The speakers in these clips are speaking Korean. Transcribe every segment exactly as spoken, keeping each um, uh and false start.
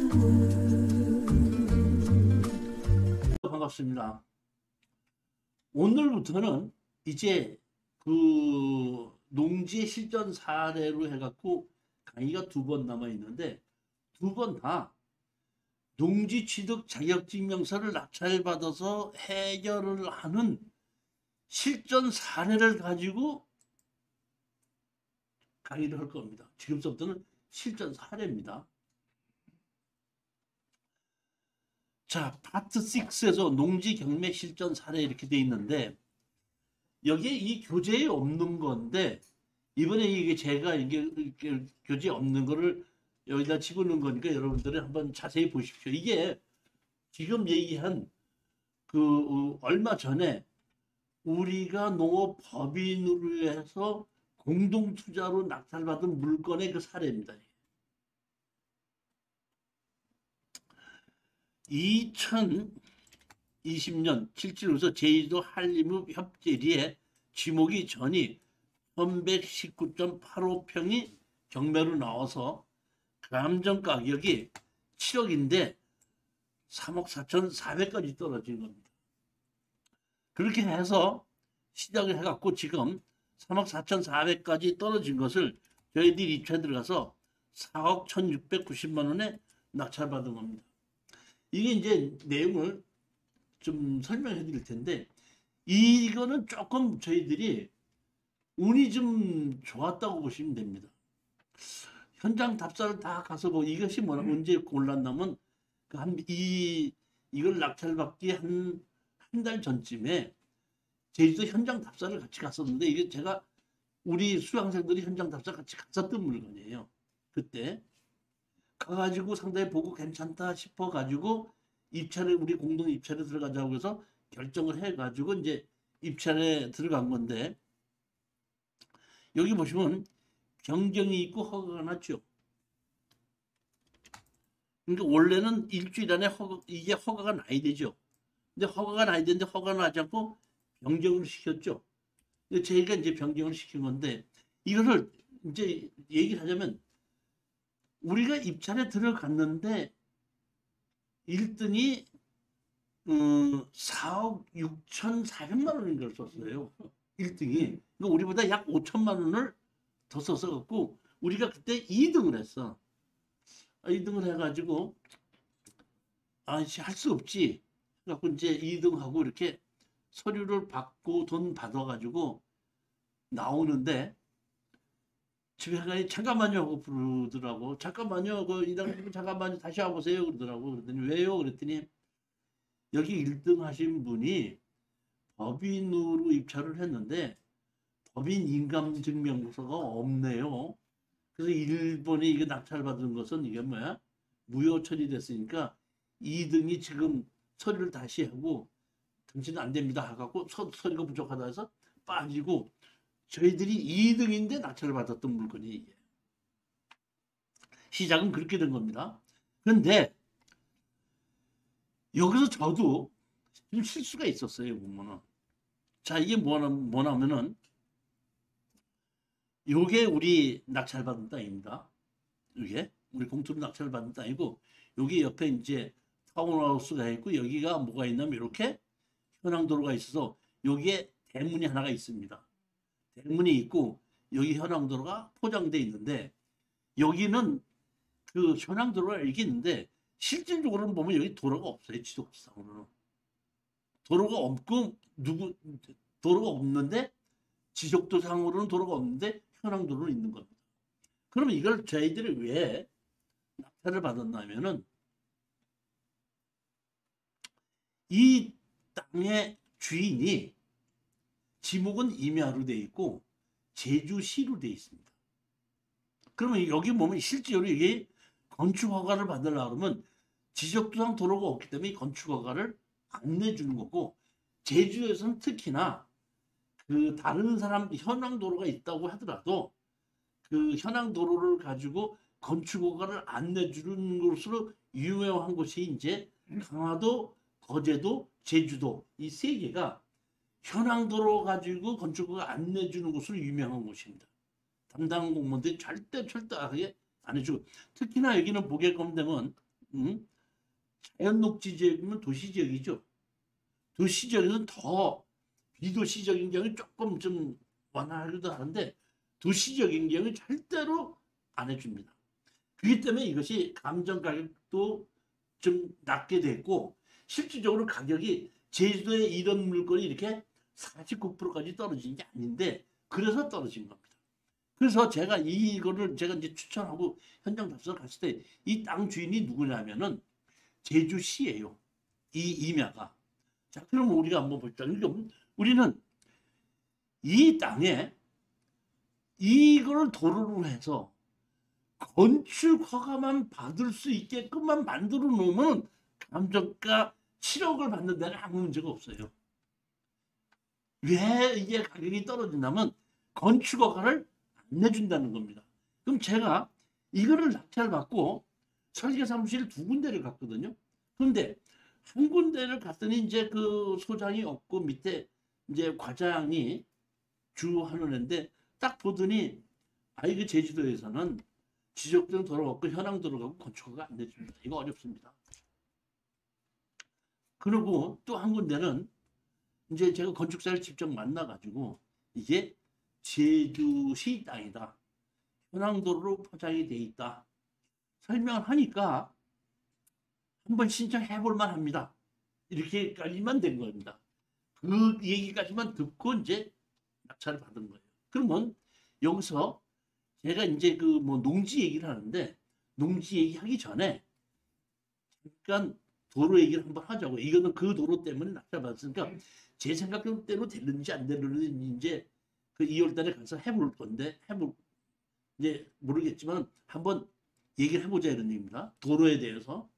반갑습니다. 오늘부터는 이제 그 농지 실전 사례로 해갖고 강의가 두 번 남아 있는데, 두 번 다 농지 취득 자격증명서를 낙찰받아서 해결을 하는 실전 사례를 가지고 강의를 할 겁니다. 지금부터는 실전 사례입니다. 자, 파트 육에서 농지 경매 실전 사례 이렇게 돼 있는데, 여기에 이 교재에 없는 건데, 이번에 이게 제가 이게, 이게 교재에 없는 거를 여기다 집어넣은 거니까 여러분들이 한번 자세히 보십시오. 이게 지금 얘기한 그 어, 얼마 전에 우리가 농업법인으로 해서 공동투자로 낙찰받은 물건의 그 사례입니다. 이천이십 년 실질로서 제주도 한림읍 협재리에 지목이 전이 천백십구 점 팔오 평이 경매로 나와서 감정 가격이 칠억인데 삼억 사천사백까지 떨어진 겁니다. 그렇게 해서 시작을 해갖고 지금 삼억 사천사백까지 떨어진 것을 저희들이 입찰 들어가서 사억 천육백구십만 원에 낙찰받은 겁니다. 이게 이제 내용을 좀 설명해 드릴 텐데, 이거는 조금 저희들이 운이 좀 좋았다고 보시면 됩니다. 현장 답사를 다 가서 뭐 이것이 뭐라 언제 골랐냐면 그 한 이 이걸 낙찰받기 한 한 달 전쯤에 제주도 현장 답사를 같이 갔었는데, 이게 제가 우리 수강생들이 현장 답사 같이 갔었던 물건이에요. 그때 가가지고 상당히 보고 괜찮다 싶어 가지고 입찰에 우리 공동 입찰에 들어가자고 해서 결정을 해가지고 이제 입찰에 들어간 건데, 여기 보시면 변경이 있고 허가가 났죠. 그러니까 원래는 일주일 안에 허가, 이게 허가가 나야 되죠. 근데 허가가 나야 되는데 허가가 나지 않고 변경을 시켰죠. 저희가 이제 변경을 시킨 건데, 이거를 이제 얘기를 하자면 우리가 입찰에 들어갔는데 일 등이 음, 사억 육천사백만 원인 걸 썼어요. 일 등이. 그러니까 우리보다 약 오천만 원을 더 써서 갖고 우리가 그때 이 등을 했어. 이 등을 해가지고 아씨 할 수 없지. 그래갖고 이제 이 등하고 이렇게 서류를 받고 돈 받아가지고 나오는데, 집에 가니 잠깐만요 하고 부르더라고. 잠깐만요. 그 이당님 잠깐만요. 다시 와보세요. 그러더라고. 그랬더니 왜요? 그랬더니 여기 일 등 하신 분이 법인으로 입찰을 했는데 법인 인감증명서가 없네요. 그래서 일본에 이게 낙찰받은 것은 이게 뭐야? 무효 처리됐으니까 이 등이 지금 서류를 다시 하고 당신은 안 됩니다 하고 서, 서류가 부족하다 해서 빠지고, 저희들이 이 등인데 낙찰을 받았던 물건이 이게. 시작은 그렇게 된 겁니다. 그런데 여기서 저도 좀 실수가 있었어요. 보면은 자, 이게 뭐냐, 뭐냐면은 요게 우리 낙찰받은 땅입니다. 이게 우리 공투로 낙찰받은 땅이고, 여기 옆에 이제 타운하우스가 있고, 여기가 뭐가 있냐면 이렇게 현황도로가 있어서 여기에 대문이 하나가 있습니다. 대문이 있고 여기 현황도로가 포장돼 있는데, 여기는 그 현황도로가 이렇게 있는데 실질적으로는 보면 여기 도로가 없어요. 지도상으로는 도로가 없고, 누구 도로가 없는데 지적도상으로는 도로가 없는데 현황도로는 있는 겁니다. 그러면 이걸 저희들이 왜 낙찰을 받았냐면은, 이 땅의 주인이 지목은 임야로 돼 있고 제주시로 돼 있습니다. 그러면 여기 보면 실제로 이게 건축 허가를 받으려고 하면 지적도상 도로가 없기 때문에 이 건축 허가를 안 내주는 거고, 제주에서는 특히나 그 다른 사람 현황 도로가 있다고 하더라도 그 현황 도로를 가지고 건축 허가를 안 내주는 것으로 유명한 곳이 이제 강화도, 거제도, 제주도 이 세 개가 현황 도로 가지고 건축 허가 안 내주는 곳으로 유명한 곳입니다. 담당 공무원들이 절대 절대하게 안 해주고, 특히나 여기는 보게끔 되면 음? 자연 녹지 지역이면 도시 지역이죠. 도시 지역에서는 더 비도시적인 경우 조금 좀 완화하기도 하는데 도시적인 경우 절대로 안 해줍니다. 그렇기 때문에 이것이 감정 가격도 좀 낮게 됐고 실질적으로 가격이 제주도에 이런 물건이 이렇게 사십구 퍼센트까지 떨어진 게 아닌데 그래서 떨어진 겁니다. 그래서 제가 이거를 제가 이제 추천하고 현장 답사를 갔을 때 이 땅 주인이 누구냐면은 제주시예요. 이 임야가. 자, 그럼 우리가 한번 볼까? 우리는 이 땅에 이걸 도로로 해서 건축 허가만 받을 수 있게끔만 만들어 놓으면 감정가 칠억을 받는 데는 아무 문제가 없어요. 왜 이게 가격이 떨어진다면 건축 허가를 안 내준다는 겁니다. 그럼 제가 이거를 낙찰 받고 설계 사무실 두 군데를 갔거든요. 그런데 한 군데를 갔더니 이제 그 소장이 없고 밑에 이제 과장이 주하는 애인데 딱 보더니 아 이거 제주도에서는 지적된 도로 없고 현황 도로가고 건축허가 안 내줍니다. 이거 어렵습니다. 그리고 또 한 군데는 이제 제가 건축사를 직접 만나가지고 이게 제주시 땅이다. 현황도로로 포장이 돼 있다. 설명을 하니까 한번 신청해 볼만 합니다. 이렇게까지만 된 겁니다. 그 얘기까지만 듣고 이제 낙찰을 받은 거예요. 그러면 여기서 제가 이제 그 뭐 농지 얘기를 하는데 농지 얘기하기 전에 잠깐 도로 얘기를 한번 하자고. 이거는 그 도로 때문에 낙찰 받았으니까 제 생각대로 되는지 안 되는지 이제 그 이월 달에 가서 해볼 건데 해볼 이제 모르겠지만 한번 얘기를 해보자 이런 얘기입니다. 도로에 대해서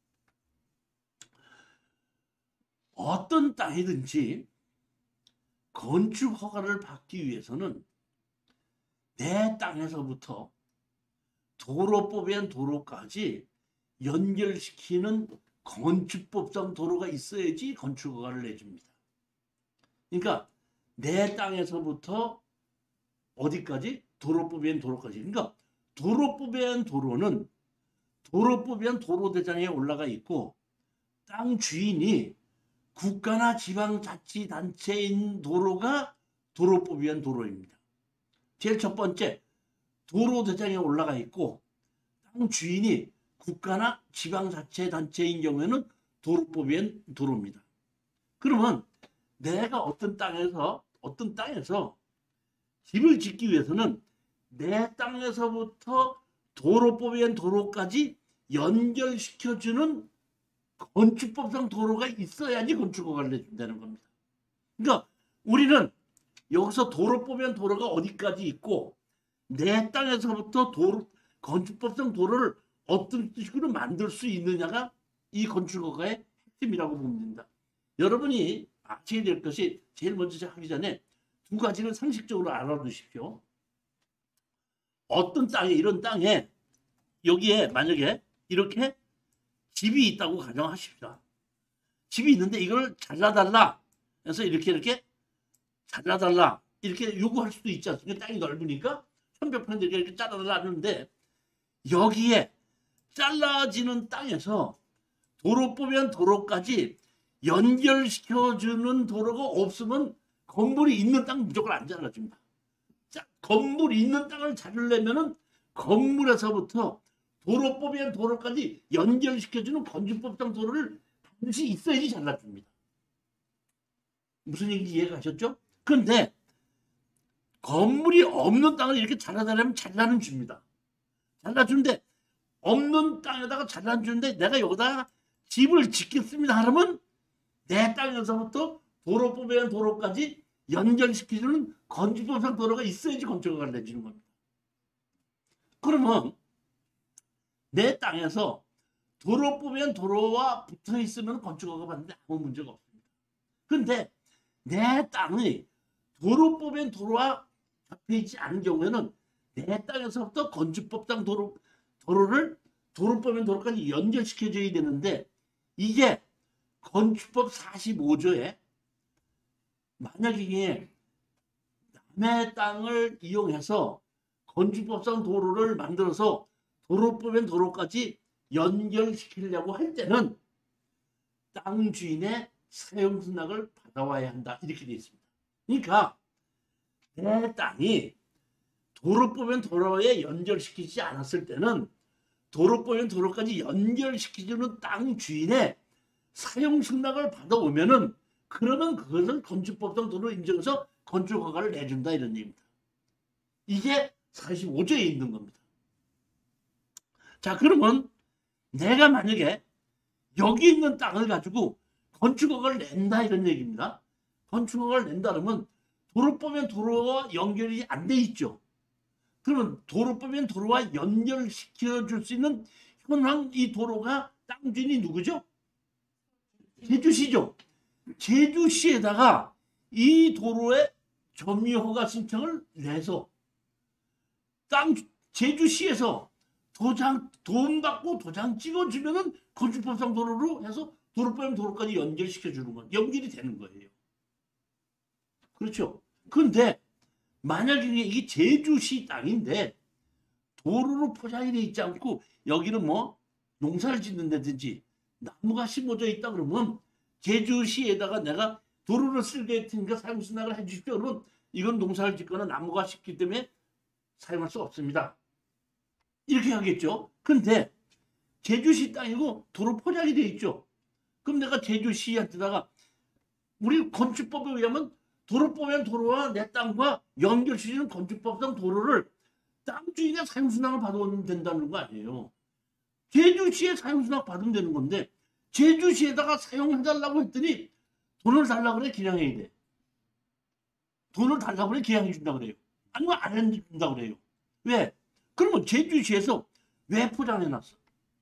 어떤 땅이든지 건축 허가를 받기 위해서는 내 땅에서부터 도로법엔 도로까지 연결시키는 건축법상 도로가 있어야지 건축 허가를 내줍니다. 그러니까 내 땅에서부터 어디까지? 도로법엔 도로까지. 그러니까 도로법엔 도로는 도로법엔 도로대장에 올라가 있고 땅 주인이 국가나 지방자치단체인 도로가 도로법엔 도로입니다. 제일 첫 번째 도로대장에 올라가 있고 땅 주인이 국가나 지방자치단체인 경우에는 도로법엔 도로입니다. 그러면 내가 어떤 땅에서 어떤 땅에서 집을 짓기 위해서는 내 땅에서부터 도로법엔 도로까지 연결시켜주는 건축법상 도로가 있어야지 건축허가를 내준다는 겁니다. 그러니까 우리는 여기서 도로법엔 도로가 어디까지 있고 내 땅에서부터 도로, 건축법상 도로를 어떤 식으로 만들 수 있느냐가 이 건축허가의 핵심이라고 봅니다. 여러분이 아셔야 될 것이 제일 먼저 하기 전에 두 가지를 상식적으로 알아두십시오. 어떤 땅에 이런 땅에 여기에 만약에 이렇게 집이 있다고 가정하십시다. 집이 있는데 이걸 잘라달라 해서 이렇게 이렇게 잘라달라 이렇게 요구할 수도 있지 않습니까? 땅이 넓으니까 천백 평 이렇게 잘라달라 하는데 여기에 잘라지는 땅에서 도로법엔 도로까지 연결시켜주는 도로가 없으면 건물이 있는 땅 무조건 안 잘라줍니다. 자, 건물이 있는 땅을 자르려면은 건물에서부터 도로법엔 도로까지 연결시켜주는 건축법상 도로를 반드시 있어야지 잘라줍니다. 무슨 얘기인지 이해가셨죠? 그런데 건물이 없는 땅을 이렇게 잘라달라면 잘라는 줍니다. 잘라주는데 없는 땅에다가 잘라주는데 내가 여기다가 집을 짓겠습니다 하면 내 땅에서부터 도로법엔 도로까지 연결시켜주는 건축법상 도로가 있어야지 건축허가를 내주는 겁니다. 그러면 내 땅에서 도로법엔 도로와 붙어 있으면 건축허가 받는데 아무 문제가 없습니다. 그런데 내 땅이 도로법엔 도로와 잡혀 있지 않은 경우에는 내 땅에서부터 건축법상 도로, 도로를 도로법엔 도로까지 연결시켜줘야 되는데 이게 건축법 사십오 조에 만약에 남의 땅을 이용해서 건축법상 도로를 만들어서 도로법엔 도로까지 연결시키려고 할 때는 땅 주인의 사용 승낙을 받아와야 한다. 이렇게 되어 있습니다. 그러니까 내 땅이 도로법엔 도로에 연결시키지 않았을 때는 도로법엔 도로까지 연결시키주는 땅 주인의 사용 승낙을 받아오면은 그러면 그것을 건축법상 도로 인정해서 건축 허가를 내준다 이런 얘기입니다. 이게 사십오 조에 있는 겁니다. 자, 그러면 내가 만약에 여기 있는 땅을 가지고 건축 허가를 낸다 이런 얘기입니다. 건축 허가를 낸다 그러면 도로법엔 도로와 연결이 안 돼 있죠. 그러면 도로법엔 도로와 연결시켜 줄 수 있는 현황 이 도로가 땅 주인이 누구죠? 제주시죠. 제주시에다가 이 도로에 점유허가 신청을 내서 땅 제주시에서 도장 돈 받고 도장 찍어주면은 건축법상 도로로 해서 도로법엔 도로까지 연결시켜 주는 건 연결이 되는 거예요. 그렇죠. 그런데 만약에 이게 제주시 땅인데 도로로 포장이 돼 있지 않고 여기는 뭐 농사를 짓는다든지 나무가 심어져 있다 그러면 제주시에다가 내가 도로를 쓸게 할 테니까 사용 승낙을 해주십시오. 그러면 이건 농사를 짓거나 나무가 심기 때문에 사용할 수 없습니다. 이렇게 하겠죠. 근데 제주시 땅이고 도로 포장이 돼 있죠. 그럼 내가 제주시한테다가 우리 건축법에 의하면 도로법엔 도로와 내 땅과 연결시키는 건축법상 도로를 땅 주인의 사용승낙을 받으면 된다는 거 아니에요. 제주시에 사용승낙 받으면 되는 건데 제주시에다가 사용해달라고 했더니 돈을 달라고 그래. 기량해야 돼. 돈을 달라고 그래. 기량해 준다 그래요. 아니면 안 해준다 그래요. 왜? 그러면 제주시에서 왜 포장해놨어?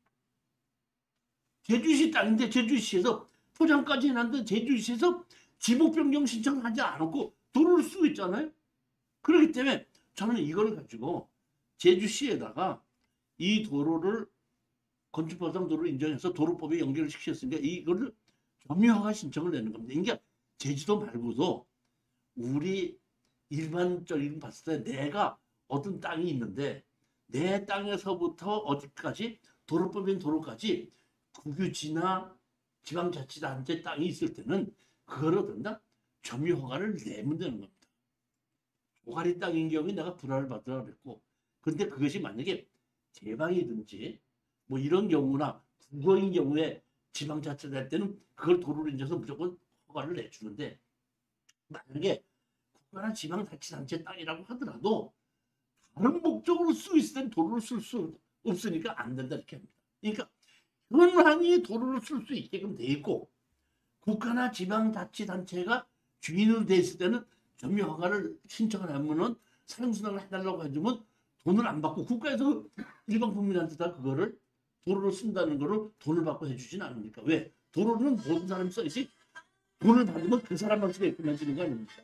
제주시 땅인데 제주시에서 포장까지 해놨는데 제주시에서 지목 변경 신청을 하지 않았고 도로를 쓰고 있잖아요. 그렇기 때문에 저는 이걸 가지고 제주시에다가 이 도로를 건축법상 도로를 인정해서 도로법에 연결을 시켰으니까 이거를 점유허가 신청을 내는 겁니다. 그러니까 제주도 말고도 우리 일반적인 봤을 때 내가 어떤 땅이 있는데 내 땅에서부터 어디까지 도로법인 도로까지 국유지나 지방자치단체 땅이 있을 때는 그걸 어떤다? 점유허가를 내면 되는 겁니다. 조가리 땅인 경우에 내가 불화를 받으라 그랬고 그런데 그것이 만약에 제방이든지 뭐 이런 경우나 국어인 경우에 지방자치를 할 때는 그걸 도로로 인정해서 무조건 허가를 내주는데 만약에 국가나 지방자치단체 땅이라고 하더라도 다른 목적으로 쓰고 있을 땐 도로를 쓸 수 없으니까 안 된다 이렇게 합니다. 그러니까 현황이 도로를 쓸 수 있게끔 돼 있고 국가나 지방자치단체가 주인으로 돼 있을 때는 점유허가를 신청을 하면은 사용승낙을 해달라고 해주면 돈을 안 받고 국가에서 일반 국민한테 다 그거를 도로를 쓴다는 거를 돈을 받고 해주진 않으니까. 왜? 도로는 모든 사람이 써야지 돈을 받으면 그 사람만 쓰게끔 해주는 거 아닙니까?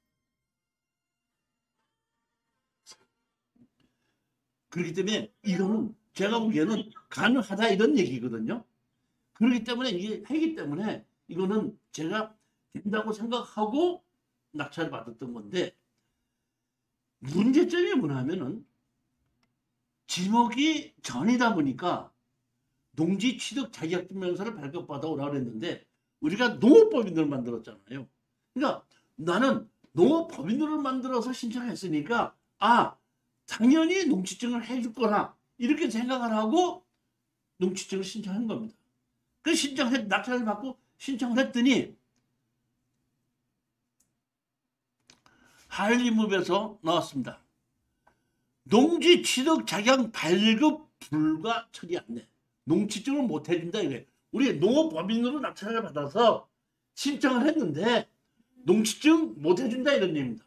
그렇기 때문에 이거는 제가 보기에는 가능하다 이런 얘기거든요. 그렇기 때문에 이게 하기 때문에 이거는 제가 된다고 생각하고 낙찰을 받았던 건데 문제점이 뭐냐면은 지목이 전이다 보니까 농지 취득 자격증명서를 발급받아 오라고 그랬는데 우리가 농업법인으로 만들었잖아요. 그러니까 나는 농업법인으로 만들어서 신청했으니까 아 당연히 농지증을 해줄 거나 이렇게 생각을 하고 농지증을 신청한 겁니다. 그 신청해 낙찰을 받고 신청을 했더니 한림읍에서 나왔습니다. 농지 취득 자격 발급 불가 처리 안내. 농지증을 못 해준다 이래. 우리 농업법인으로 낙찰을 받아서 신청을 했는데 농지증 못 해준다 이런 얘기입니다.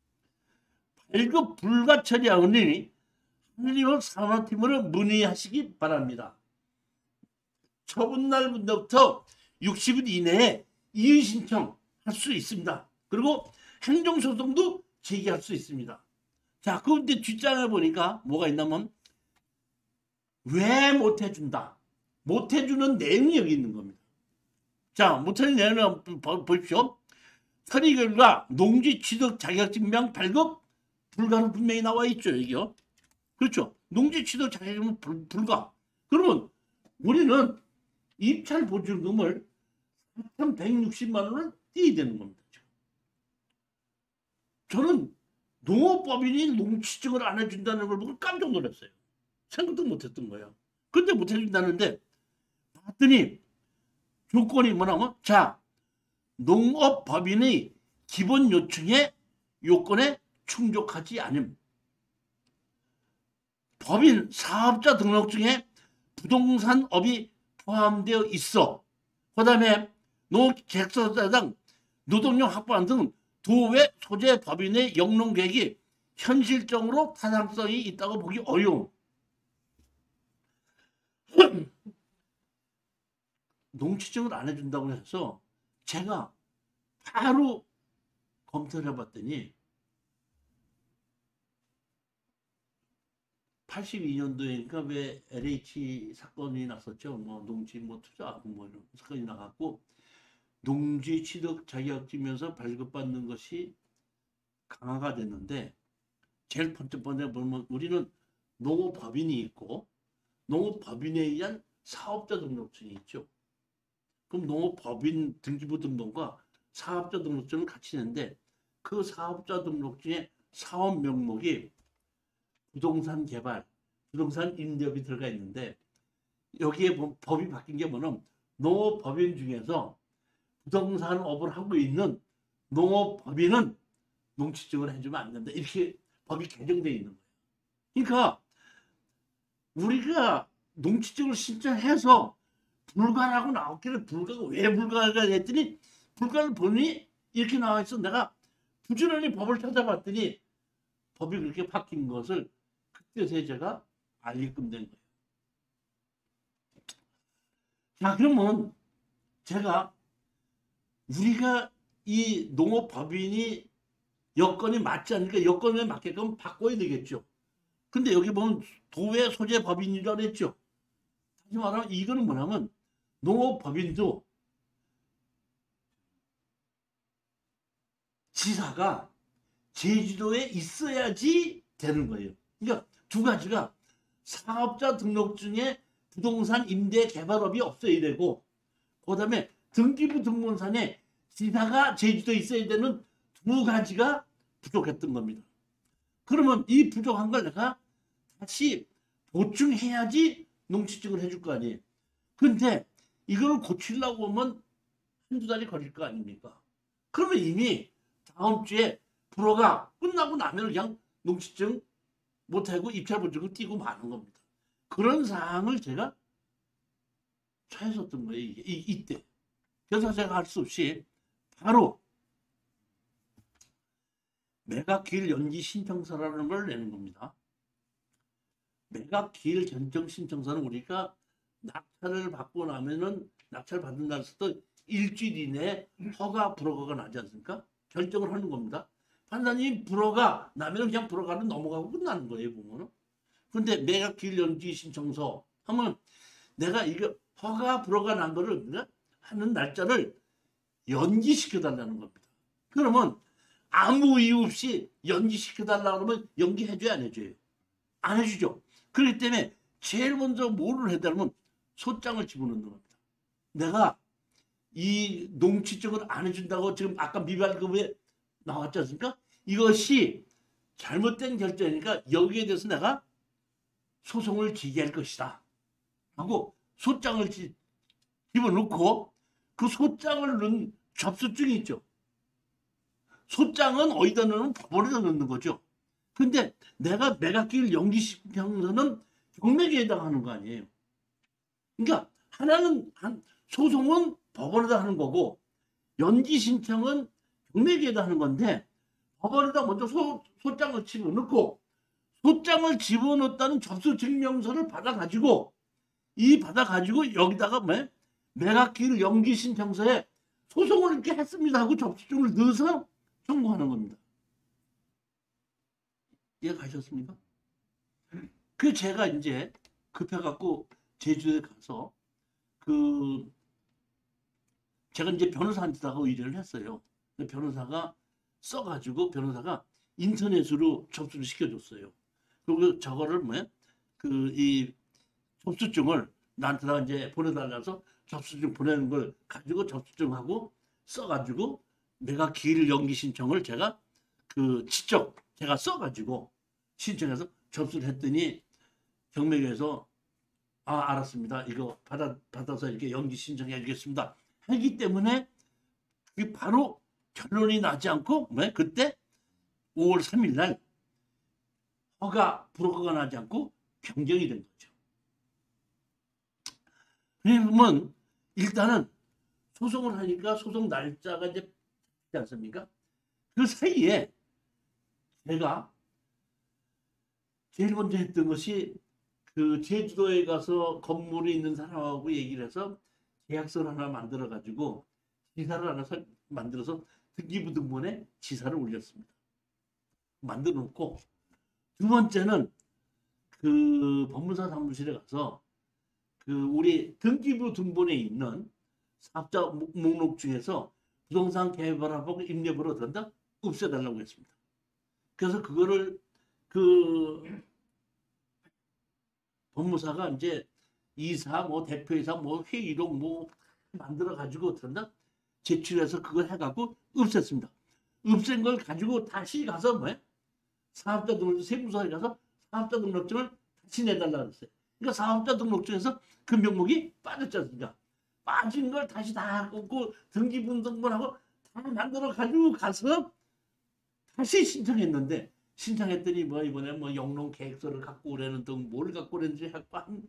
발급 불가 처리하오니 한림읍 산업팀으로 문의하시기 바랍니다. 처분날부터 육십 일 이내에 이의 신청할 수 있습니다. 그리고 행정소송도 제기할 수 있습니다. 자, 그런데 뒷장에 보니까 뭐가 있냐면 왜 못해준다. 못해주는 내용이 여기 있는 겁니다. 자, 못해주는 내용을 보십시오. 처리 결과 농지 취득 자격증명 발급 불가로 분명히 나와 있죠. 여기요. 그렇죠. 농지 취득 자격증명 불가. 그러면 우리는 입찰 보증금을 사천백육십만 원을 떼야 되는 겁니다. 저는 농업법인이 농취증을 안 해준다는 걸 보고 깜짝 놀랐어요. 생각도 못했던 거예요. 근데 못 해준다는데 봤더니 조건이 뭐냐면, 자, 농업법인의 기본 요청에 요건에 충족하지 않음, 법인 사업자 등록증에 부동산업이 포함되어 있어, 그 다음에 농객사당 노동력 확보한 등 도외 소재 법인의 영농 계획이 현실적으로 타당성이 있다고 보기 어려움. 농취증을 안 해준다고 해서 제가 바로 검토를 해봤더니 팔십이 년도에니까 왜 엘에이치 사건이 났었죠. 뭐 농지 뭐 투자하고 뭐 이런 사건이 나갔고, 농지 취득 자격증에서 발급받는 것이 강화가 됐는데, 제일 번째 번째 보면 우리는 농업법인이 있고 농업법인에 의한 사업자 등록증이 있죠. 그럼 농업법인 등기부 등본과 사업자 등록증을 같이 내는데, 그 사업자 등록증에 사업 명목이 부동산 개발, 부동산 임대업이 들어가 있는데, 여기에 법이 바뀐 게 뭐냐면 농업법인 중에서 부동산업을 하고 있는 농업법인은 농취증을 해주면 안 된다, 이렇게 법이 개정되어 있는 거예요. 그러니까 우리가 농취증을 신청해서 불가라고 나왔길래 불가가 왜 불가가 됐더니, 불가를 보니 이렇게 나와 있어. 내가 부지런히 법을 찾아봤더니 법이 그렇게 바뀐 것을 그때서 제가 알게끔 된 거예요. 자, 그러면 제가 우리가 이 농업법인이 여건이 맞지 않으니까 여건에 맞게끔 바꿔야 되겠죠. 근데 여기 보면 도외 소재 법인이라고 했죠. 다시 말하면 이거는 뭐냐면 농업법인도 지사가 제주도에 있어야지 되는 거예요. 그러니까 두 가지가, 사업자 등록증에 부동산 임대 개발업이 없어야 되고, 그 다음에 등기부 등본상에 지사가 제주도에 있어야 되는 두 가지가 부족했던 겁니다. 그러면 이 부족한 걸 내가 다시 보충해야지 농취증을 해줄 거 아니에요. 근데 이걸 고치려고 하면 한두 달이 걸릴 거 아닙니까? 그러면 이미 다음 주에 불허가 끝나고 나면 그냥 농취증 못하고 입찰 보증을 띄고 마는 겁니다. 그런 사항을 제가 처했었던 거예요, 이게, 이, 이때. 그래서 제가 할 수 없이 바로 매각기일 연기 신청서라는 걸 내는 겁니다. 매각기일 결정 신청서는 우리가 낙찰을 받고 나면은, 낙찰 받은 날부터 일주일 이내에 허가 불허가 나지 않습니까? 결정을 하는 겁니다. 판사님 불허가 나면 그냥 불허가는 넘어가고 끝나는 거예요, 보면은. 근데 매각기일 연기 신청서 하면 내가 이거 허가 불허가 난 거를 하는 날짜를 연기시켜달라는 겁니다. 그러면 아무 이유 없이 연기시켜달라고 하면 연기해줘야 안 해줘요? 안 해주죠. 그렇기 때문에 제일 먼저 뭐를 해달라면 소장을 집어넣는 겁니다. 내가 이 농취증을 안 해준다고 지금 아까 미발급에 나왔지 않습니까? 이것이 잘못된 결정이니까 여기에 대해서 내가 소송을 제기할 것이다 하고 소장을 집어넣고, 그 소장을 넣은 접수증이 있죠. 소장은 어디다 넣으면 법원에다 넣는 거죠. 근데 내가 매각기일 연기 신청서는 경매기에 해당하는 거 아니에요. 그러니까 하나는 한 소송은 법원에다 하는 거고, 연기 신청은 경매기에다 하는 건데, 법원에다 먼저 소, 소장을 집어넣고, 소장을 집어넣었다는 접수 증명서를 받아가지고, 이 받아가지고 여기다가 뭐 매각기일 연기 신청서에 소송을 이렇게 했습니다 하고 접수증을 넣어서 청구하는 겁니다. 이해 가셨습니까? 그 제가 이제 급해갖고 제주도에 가서 그 제가 이제 변호사한테다가 의뢰를 했어요. 변호사가 써가지고 변호사가 인터넷으로 접수를 시켜줬어요. 그리고 저거를 뭐야 그 이 접수증을 나한테다가 이제 보내달라서 접수증 보내는 걸 가지고 접수증하고 써가지고 내가 길 연기 신청을 제가 그 직접 제가 써가지고 신청해서 접수를 했더니 경매에서 아 알았습니다. 이거 받아 받아서 이렇게 연기 신청해 주겠습니다. 하기 때문에 그게 바로 결론이 나지 않고 왜 그때 오월 삼일 날 허가 불허가 나지 않고 변경이 된 거죠. 그러면 일단은 소송을 하니까 소송 날짜가 이제 있지 않습니까? 그 사이에 제가 제일 먼저 했던 것이 그 제주도에 가서 건물이 있는 사람하고 얘기를 해서 계약서를 하나 만들어 가지고 지사를 하나 만들어서 등기부등본에 지사를 올렸습니다. 만들어 놓고 두 번째는 그 법무사 사무실에 가서 그 우리 등기부등본에 있는 사업자 목록 중에서 부동산 개발하고 임대보로 된다 없애달라고 했습니다. 그래서 그거를 그 법무사가 이제 이사 뭐 대표이사 뭐 회의록 뭐 만들어 가지고 된다 제출해서 그걸 해갖고 없앴습니다. 없앤 걸 가지고 다시 가서 뭐야 사업자 등록 세무서에 가서 사업자 등록증을 다시 내달라 그랬어요. 그러니까 사업자 등록증에서 그 명목이 빠졌지 않습니까? 빠진 걸 다시 다 꽂고 등기부등본하고 다 만들어 가지고 가서 다시 신청했는데 신청했더니 뭐 이번에 뭐 영농 계획서를 갖고 오라는 등 뭘 갖고 오는지 한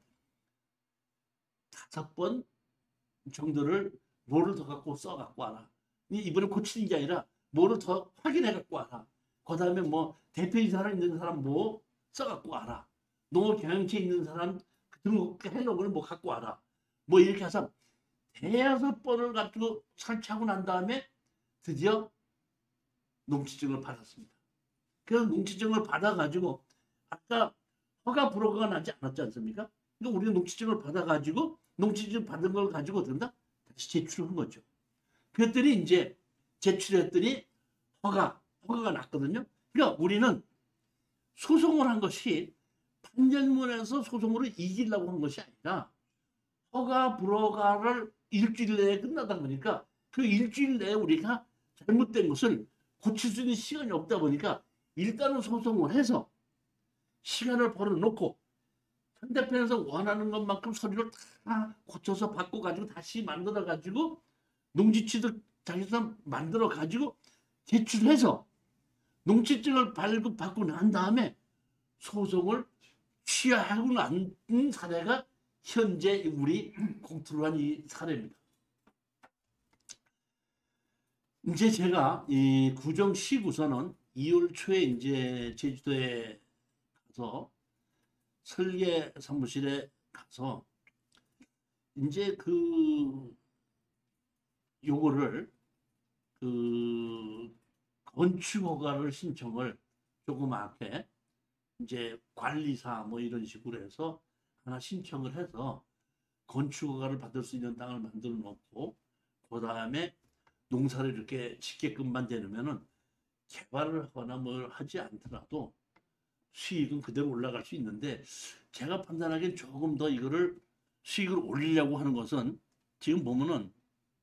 다섯 번 정도를 뭐를 더 갖고 써 갖고 와라. 이번에 고치는 게 아니라 뭐를 더 확인해 갖고 와라. 그 다음에 뭐 대표이사를 있는 사람 뭐 써 갖고 와라. 농업경영체 있는 사람 등록 해놓은 뭐 갖고 와라. 뭐 이렇게 해서 대여섯 번을 가지고 설치하고 난 다음에 드디어 농지증을 받았습니다. 그래서 농지증을 받아가지고 아까 허가 불허가 나지 않았지 않습니까? 그러니까 우리가 농지증을 받아가지고 농지증 받은 걸 가지고 된다 다시 제출한 거죠. 그랬더니 이제 제출했더니 허가 허가가 났거든요. 그러니까 우리는 소송을 한 것이 판결문에서 소송으로 이기려고 한 것이 아니라 허가 불허가를 일주일 내에 끝나다 보니까 그 일주일 내에 우리가 잘못된 것을 고칠 수 있는 시간이 없다 보니까 일단은 소송을 해서 시간을 벌어놓고 상대편에서 원하는 것만큼 서류를 다 고쳐서 바꿔가지고 다시 만들어가지고 농지취득 자격서 만들어가지고 제출해서 농지증을 발급받고 난 다음에 소송을 취하하고 난 사례가 현재 우리 공투를 한 이 사례입니다. 이제 제가 이 구정시구서는 이월 초에 이제 제주도에 가서 설계 사무실에 가서 이제 그 요거를 그 건축 허가를 신청을 조그맣게 이제 관리사 뭐 이런 식으로 해서 하나 신청을 해서 건축 허가를 받을 수 있는 땅을 만들어 놓고 그 다음에 농사를 이렇게 짓게끔만 되면은 개발을 하거나 뭘 하지 않더라도 수익은 그대로 올라갈 수 있는데 제가 판단하기엔 조금 더 이거를 수익을 올리려고 하는 것은 지금 보면은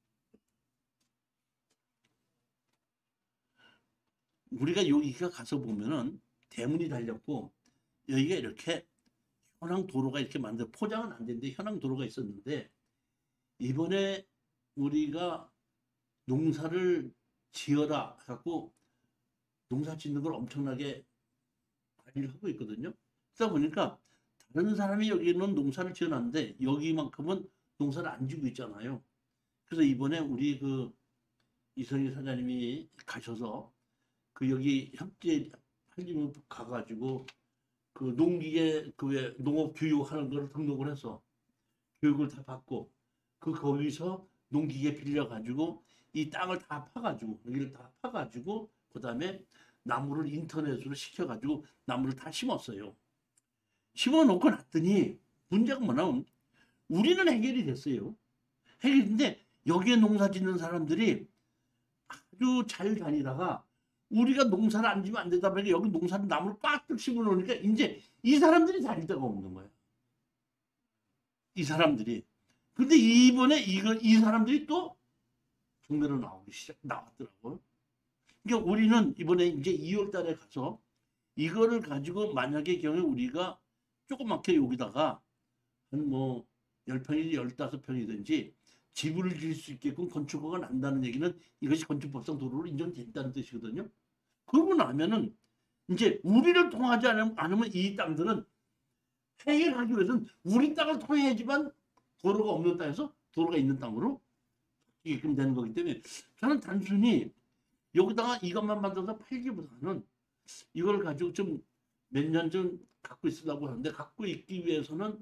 우리가 여기가 가서 보면은 대문이 달렸고 여기가 이렇게 현황 도로가 이렇게 만들어 포장은 안 되는데 현황 도로가 있었는데 이번에 우리가 농사를 지어라 갖고 농사 짓는 걸 엄청나게 관리를 하고 있거든요. 그러다 보니까 다른 사람이 여기는 농사를 지어놨는데 여기만큼은 농사를 안 지고 있잖아요. 그래서 이번에 우리 그 이성희 사장님이 가셔서 그 여기 협재 한림을 가가지고 그 농기계 그 왜 농업 교육하는 걸 등록을 해서 교육을 다 받고 그 거기서 농기계 빌려가지고 이 땅을 다 파가지고 여기를 다 파가지고 그 다음에 나무를 인터넷으로 시켜가지고 나무를 다 심었어요. 심어놓고 났더니 문제가 뭐냐면 우리는 해결이 됐어요. 해결인데 여기에 농사 짓는 사람들이 아주 잘 다니다가 우리가 농사를 안 지면 안 되다 보니까 여기 농사를 나무를 빡 심어 놓으니까 이제 이 사람들이 다닐 데가 없는 거예요. 이 사람들이. 근데 이번에 이거 이 사람들이 또 경매로 나오기 시작 나왔더라고요. 그러니까 우리는 이번에 이제 이월 달에 가서 이거를 가지고 만약에 경우에 우리가 조그맣게 여기다가 한 뭐 십 평이든지 십오 평이든지 집을 지을 수 있게끔 건축허가 난다는 얘기는 이것이 건축법상 도로로 인정된다는 뜻이거든요. 그러고 나면은 이제 우리를 통하지 않으면 이 땅들은 해결하기 위해서는 우리 땅을 통해야지만 도로가 없는 땅에서 도로가 있는 땅으로 바뀌게끔 되는 거기 때문에 저는 단순히 여기다가 이것만 만들어서 팔기보다는 이걸 가지고 좀 몇 년 좀 갖고 있으려고 하는데, 갖고 있기 위해서는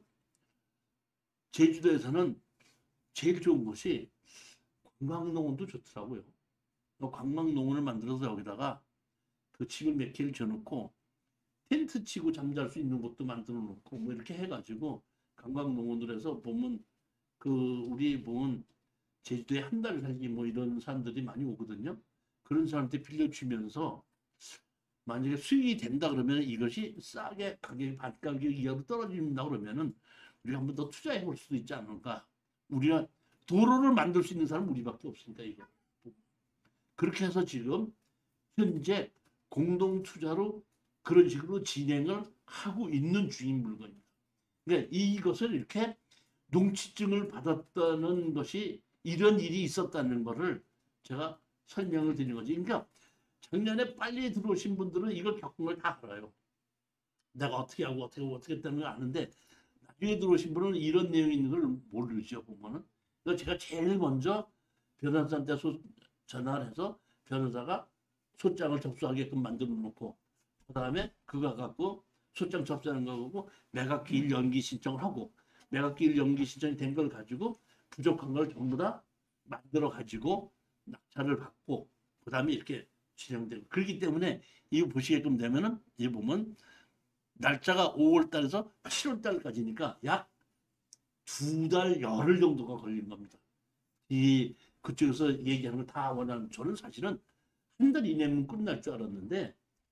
제주도에서는 제일 좋은 것이 관광농원도 좋더라고요. 관광농원을 만들어서 여기다가 그 집을 몇 개를 지어놓고 텐트 치고 잠잘 수 있는 곳도 만들어 놓고 뭐 이렇게 해가지고 관광농원으로 해서 보면 그 우리 보면 제주도에 한 달 살기 뭐 이런 사람들이 많이 오거든요. 그런 사람한테 빌려주면서 만약에 수익이 된다 그러면 이것이 싸게 가격이 반가격 이하로 떨어진다 그러면은 우리가 한 번 더 투자해 볼 수도 있지 않을까. 우리가 도로를 만들 수 있는 사람은 우리밖에 없으니까 이거. 그렇게 해서 지금 현재 공동 투자로 그런 식으로 진행을 하고 있는 중인 물건입니다. 그러니까 이것을 이렇게 농취증을 받았다는 것이 이런 일이 있었다는 것을 제가 설명을 드리는 거지. 그러니까 작년에 빨리 들어오신 분들은 이걸 겪은 걸 다 알아요. 내가 어떻게 하고 어떻게 하고 어떻게 했다는 걸 아는데 나중에 들어오신 분은 이런 내용이 있는 걸 모르죠. 보면은. 그래서 제가 제일 먼저 변호사한테 소, 전화를 해서 변호사가 소장을 접수하게끔 만들어 놓고 그 다음에 그거 갖고 소장 접수하는 거 보고 매각기일 연기 신청을 하고 매각기일 연기 신청이 된 걸 가지고 부족한 걸 전부 다 만들어 가지고 낙찰을 받고 그 다음에 이렇게 진행되고, 그렇기 때문에 이거 보시게끔 되면은 이 보면 날짜가 오월 달에서 칠월 달까지니까 약 두 달 열흘 정도가 걸린 겁니다. 이 그쪽에서 얘기하는 거 다 원하는, 저는 사실은 한 달 이내면 끝날 줄 알았는데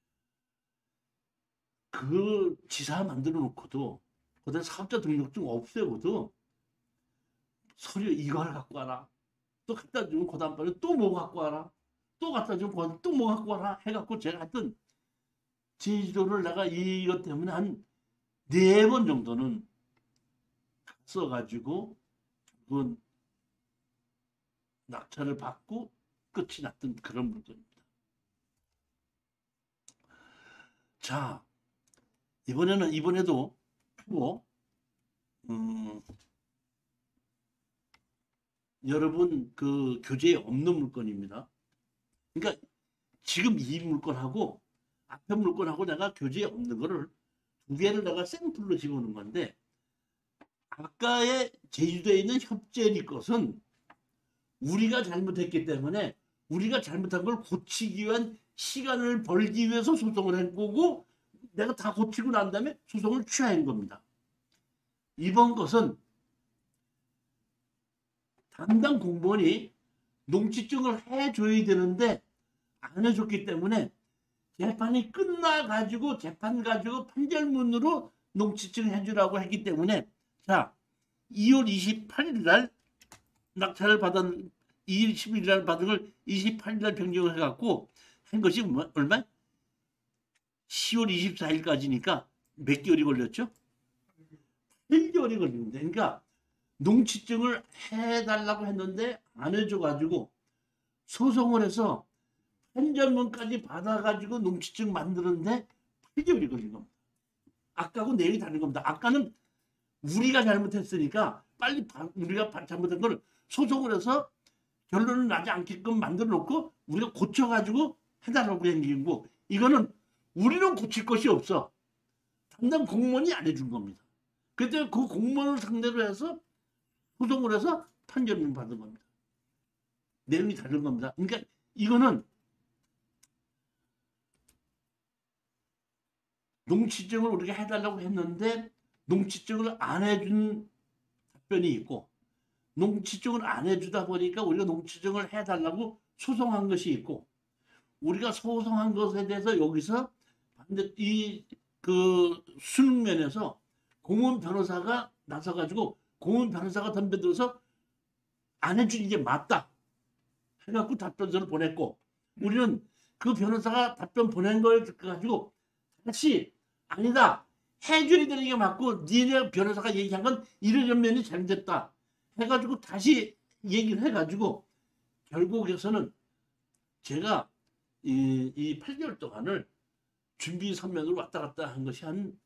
그 지사 만들어 놓고도 그다음 사업자 등록증 없애고도 서류 이걸 갖고 와라, 또 갖다 주면 그 다음번에 또 뭐 갖고 와라, 또 갖다 주면 또 뭐 갖고 와라 해갖고 제가 하여튼 제주도를 내가 이것 때문에 한 네 번 정도는 써가지고 그 낙찰을 받고 끝이 났던 그런 물건입니다. 자, 이번에는 이번에도 뭐 음, 여러분 그 교재에 없는 물건입니다. 그러니까 지금 이 물건하고 앞에 물건하고 내가 교재에 없는 거를 두 개를 내가 샘플로 집어넣은 건데, 아까의 제주도에 있는 협재리 것은 우리가 잘못했기 때문에 우리가 잘못한 걸 고치기 위한 시간을 벌기 위해서 소송을 한 거고 내가 다 고치고 난 다음에 소송을 취하한 겁니다. 이번 것은 담당 공무원이 농취증을 해줘야 되는데 안 해줬기 때문에 재판이 끝나가지고 재판 가지고 판결문으로 농취증 해주라고 했기 때문에, 자, 이월 이십팔일 날 낙찰을 받은 이월 십일 날 받은 걸 이십팔일 날 변경을 해갖고 한 것이 얼마? 시월 이십사일까지니까 몇 개월이 걸렸죠? 팔 개월이 걸리는데, 그러니까 농취증을 해달라고 했는데 안 해줘가지고 소송을 해서 판결문까지 받아가지고 농취증 만드는데 팔 개월이 걸린 겁니다. 아까하고 내용이 다른 겁니다. 아까는 우리가 잘못했으니까 빨리 우리가 잘못한 걸 소송을 해서 결론을 나지 않게끔 만들어 놓고 우리가 고쳐가지고 해달라고 한 거고, 이거는 우리는 고칠 것이 없어. 담당 공무원이 안 해준 겁니다. 그때 그 공무원을 상대로 해서 소송을 해서 판결을 받은 겁니다. 내용이 다른 겁니다. 그러니까 이거는 농취증을 우리가 해달라고 했는데 농취증을 안 해준 답변이 있고, 농취증을 안 해주다 보니까 우리가 농취증을 해달라고 소송한 것이 있고, 우리가 소송한 것에 대해서 여기서 이 그 수능면에서 공무원 변호사가 나서가지고 고은 변호사가 덤벼들어서 안 해주는 게 맞다 해갖고 답변서를 보냈고, 우리는 그 변호사가 답변 보낸 걸 가지고 다시 아니다, 해줘야 되는 게 맞고 니네 변호사가 얘기한 건 이런 면이 잘못됐다 해가지고 다시 얘기를 해가지고 결국에서는 제가 이, 이 팔 개월 동안을 준비 서면으로 왔다 갔다 한 것이 한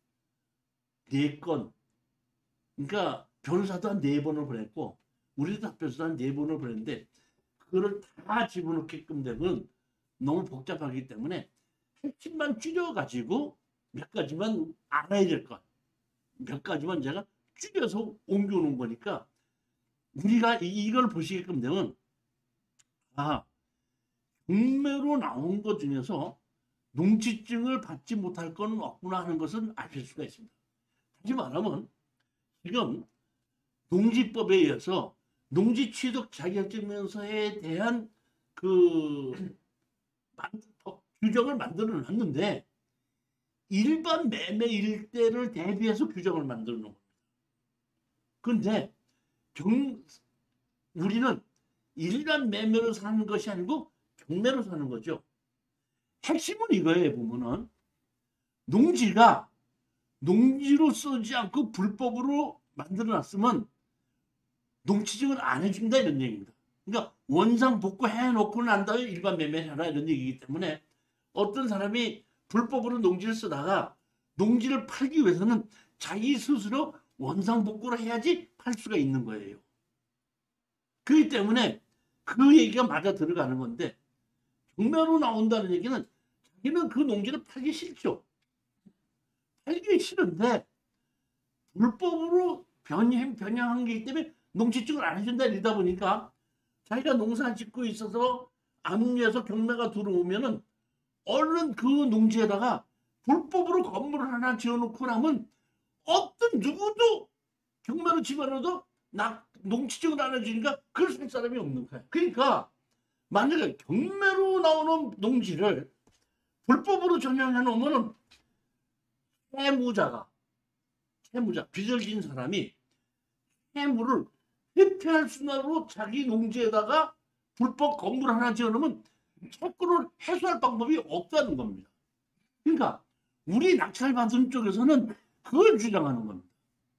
네 건, 그러니까 변호사도 한 네 번을 보냈고 우리도 답변서도 한 네 번을 보냈는데 그거를 다 집어넣게끔 되면 너무 복잡하기 때문에 핵심만 줄여가지고 몇 가지만 알아야 될 것, 몇 가지만 제가 줄여서 옮겨놓은 거니까 우리가 이걸 보시게끔 되면 아, 경매로 나온 것 중에서 농지증을 받지 못할 건 없구나 하는 것은 아실 수가 있습니다. 다시 말하면 지금 농지법에 의해서 농지취득 자격증명서에 대한 그 규정을 만들어 놨는데 일반 매매 일대를 대비해서 규정을 만들어 놓은 겁니다. 그런데 경, 우리는 일반 매매로 사는 것이 아니고 경매로 사는 거죠. 핵심은 이거예요. 보면은 농지가 농지로 쓰지 않고 불법으로 만들어 놨으면 농지증을 안 해준다 이런 얘기입니다. 그러니까 원상 복구해 놓고 난 다음에 일반 매매를 하라 이런 얘기이기 때문에 어떤 사람이 불법으로 농지를 쓰다가 농지를 팔기 위해서는 자기 스스로 원상 복구를 해야지 팔 수가 있는 거예요. 그렇기 때문에 그 얘기가 맞아 들어가는 건데 경매로 나온다는 얘기는 자기는 그 농지를 팔기 싫죠. 팔기 싫은데 불법으로 변형, 변형한 게 있기 때문에 농지증을 안 해준다 이러다 보니까 자기가 농사 짓고 있어서 압류해서 경매가 들어오면은 얼른 그 농지에다가 불법으로 건물을 하나 지어놓고 나면 어떤 누구도 경매로 집어넣어도 나 농지증을 안 해주니까 그걸 살 사람이 없는 거야. 그러니까 만약에 경매로 나오는 농지를 불법으로 전형해 놓으면은 채무자가 채무자 빚을 진 사람이 채무를 회피할 수단으로 자기 농지에다가 불법 건물 하나 지어놓으면 채권을 해소할 방법이 없다는 겁니다. 그러니까 우리 낙찰받은 쪽에서는 그걸 주장하는 겁니다.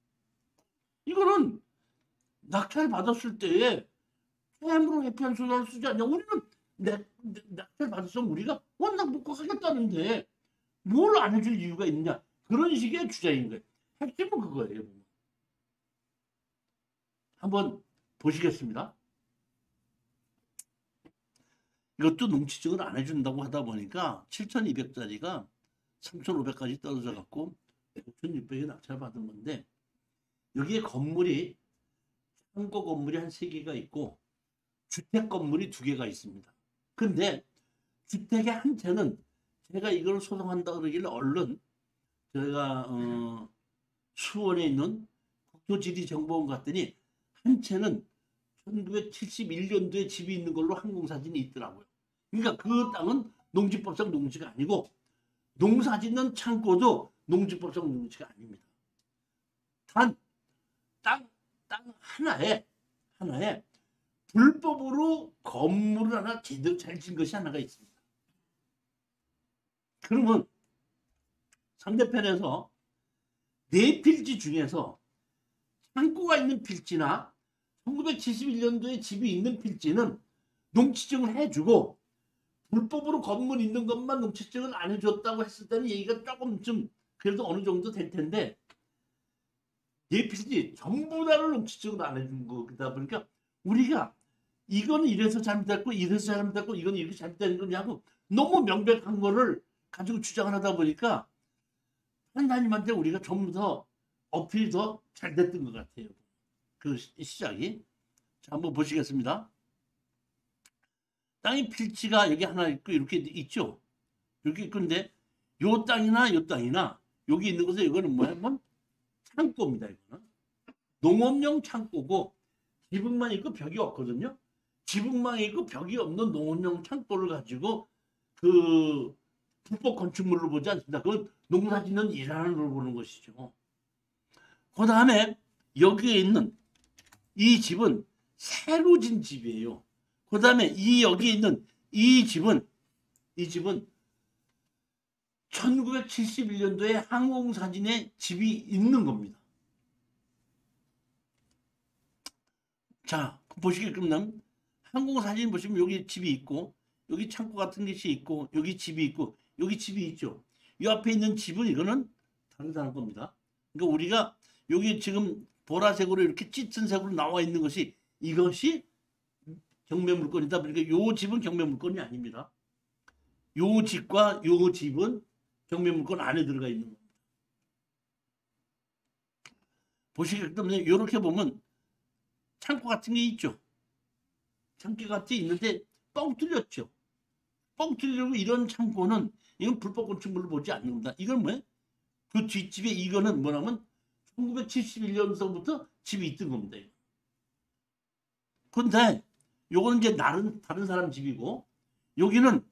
이거는 낙찰받았을 때에 채무를 회피할 수단을 쓰지 않냐. 우리는 낙찰받았으면 우리가 원상 복구하겠다는데 뭘 안 해줄 이유가 있느냐. 그런 식의 주장인 거예요. 핵심은 그거예요. 한번 보시겠습니다. 이것도 농지증을 안 해준다고 하다 보니까 칠천이백 짜리가 삼천오백까지 떨어져 갖고 오천육백에 낙찰받은 건데 여기에 건물이 창고 건물이 한 세 개가 있고 주택 건물이 두 개가 있습니다. 근데 주택의 한 채는 제가 이걸 소송한다 그러길래 얼른 제가 어, 수원에 있는 국토지리정보원 갔더니 한 채는 천구백칠십일 년도에 집이 있는 걸로 항공사진이 있더라고요. 그러니까 그 땅은 농지법상 농지가 아니고 농사짓는 창고도 농지법상 농지가 아닙니다. 단 땅, 땅 하나에 하나에 불법으로 건물을 하나 제대로 잘 지은 것이 하나가 있습니다. 그러면 상대편에서 네 필지 중에서 창고가 있는 필지나 천구백칠십일 년도에 집이 있는 필지는 농지증을 해주고 불법으로 건물 있는 것만 농지증을 안 해줬다고 했을 때는 얘기가 조금 좀 그래도 어느 정도 될 텐데 네 필지 전부 다를 농지증을 안 해준 거다 보니까 우리가 이거는 이래서 잘못됐고 이래서 잘못됐고 이건 이렇게 잘못된 거냐고 너무 명백한 거를 가지고 주장을 하다 보니까 하나님한테 우리가 전부 더 어필이 더 잘 됐던 것 같아요. 그 시작이. 자, 한번 보시겠습니다. 땅의 필지가 여기 하나 있고 이렇게 있죠. 이렇게 있는데 요 땅이나 요 땅이나 여기 있는 것은 이거는 뭐냐면 창고입니다. 이거는 농업용 창고고 지붕만 있고 벽이 없거든요. 지붕만 있고 벽이 없는 농업용 창고를 가지고 그 불법 건축물로 보지 않습니다. 그건 농사짓는 일하는 걸 보는 것이죠. 그 다음에 여기에 있는 이 집은 새로 진 집이에요. 그 다음에 이 여기 있는 이 집은 이 집은 천구백칠십일 년도에 항공사진에 집이 있는 겁니다. 자, 보시게끔 항공사진 보시면 여기 집이 있고 여기 창고 같은 것이 있고 여기 집이 있고 여기 집이 있죠. 이 앞에 있는 집은 이거는 다른 사람 겁니다. 그러니까 우리가 여기 지금 보라색으로 이렇게 짙은 색으로 나와 있는 것이 이것이 경매 물건이다. 그러니까 요 집은 경매 물건이 아닙니다. 요 집과 요 집은 경매 물건 안에 들어가 있는 겁니다. 보시게끔 이렇게 보면 창고 같은 게 있죠. 창고 같은 게 있는데 뻥 뚫렸죠. 뻥 뚫리고 이런 창고는 이건 불법 건축물로 보지 않는 겁니다. 이건 뭐예요? 그 뒷집에 이거는 뭐냐면 천구백칠십일 년서부터 집이 있던 겁니다. 근데 요거는 이제 다른, 다른 사람 집이고 여기는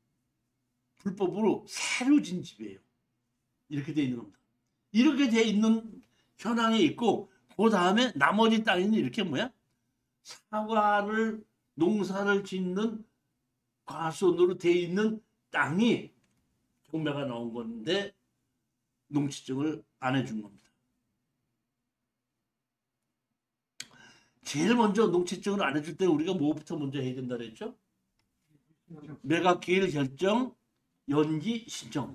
불법으로 새로 진 집이에요. 이렇게 돼 있는 겁니다. 이렇게 돼 있는 현황에 있고 그 다음에 나머지 땅에는 이렇게 뭐야? 사과를 농사를 짓는 과수원으로 돼 있는 땅이 경매가 나온 건데 농지증을 안 해준 겁니다. 제일 먼저 농지증을 안 해줄 때 우리가 뭐부터 먼저 해야 된다 그랬죠? 매각기일 결정, 연기 신청.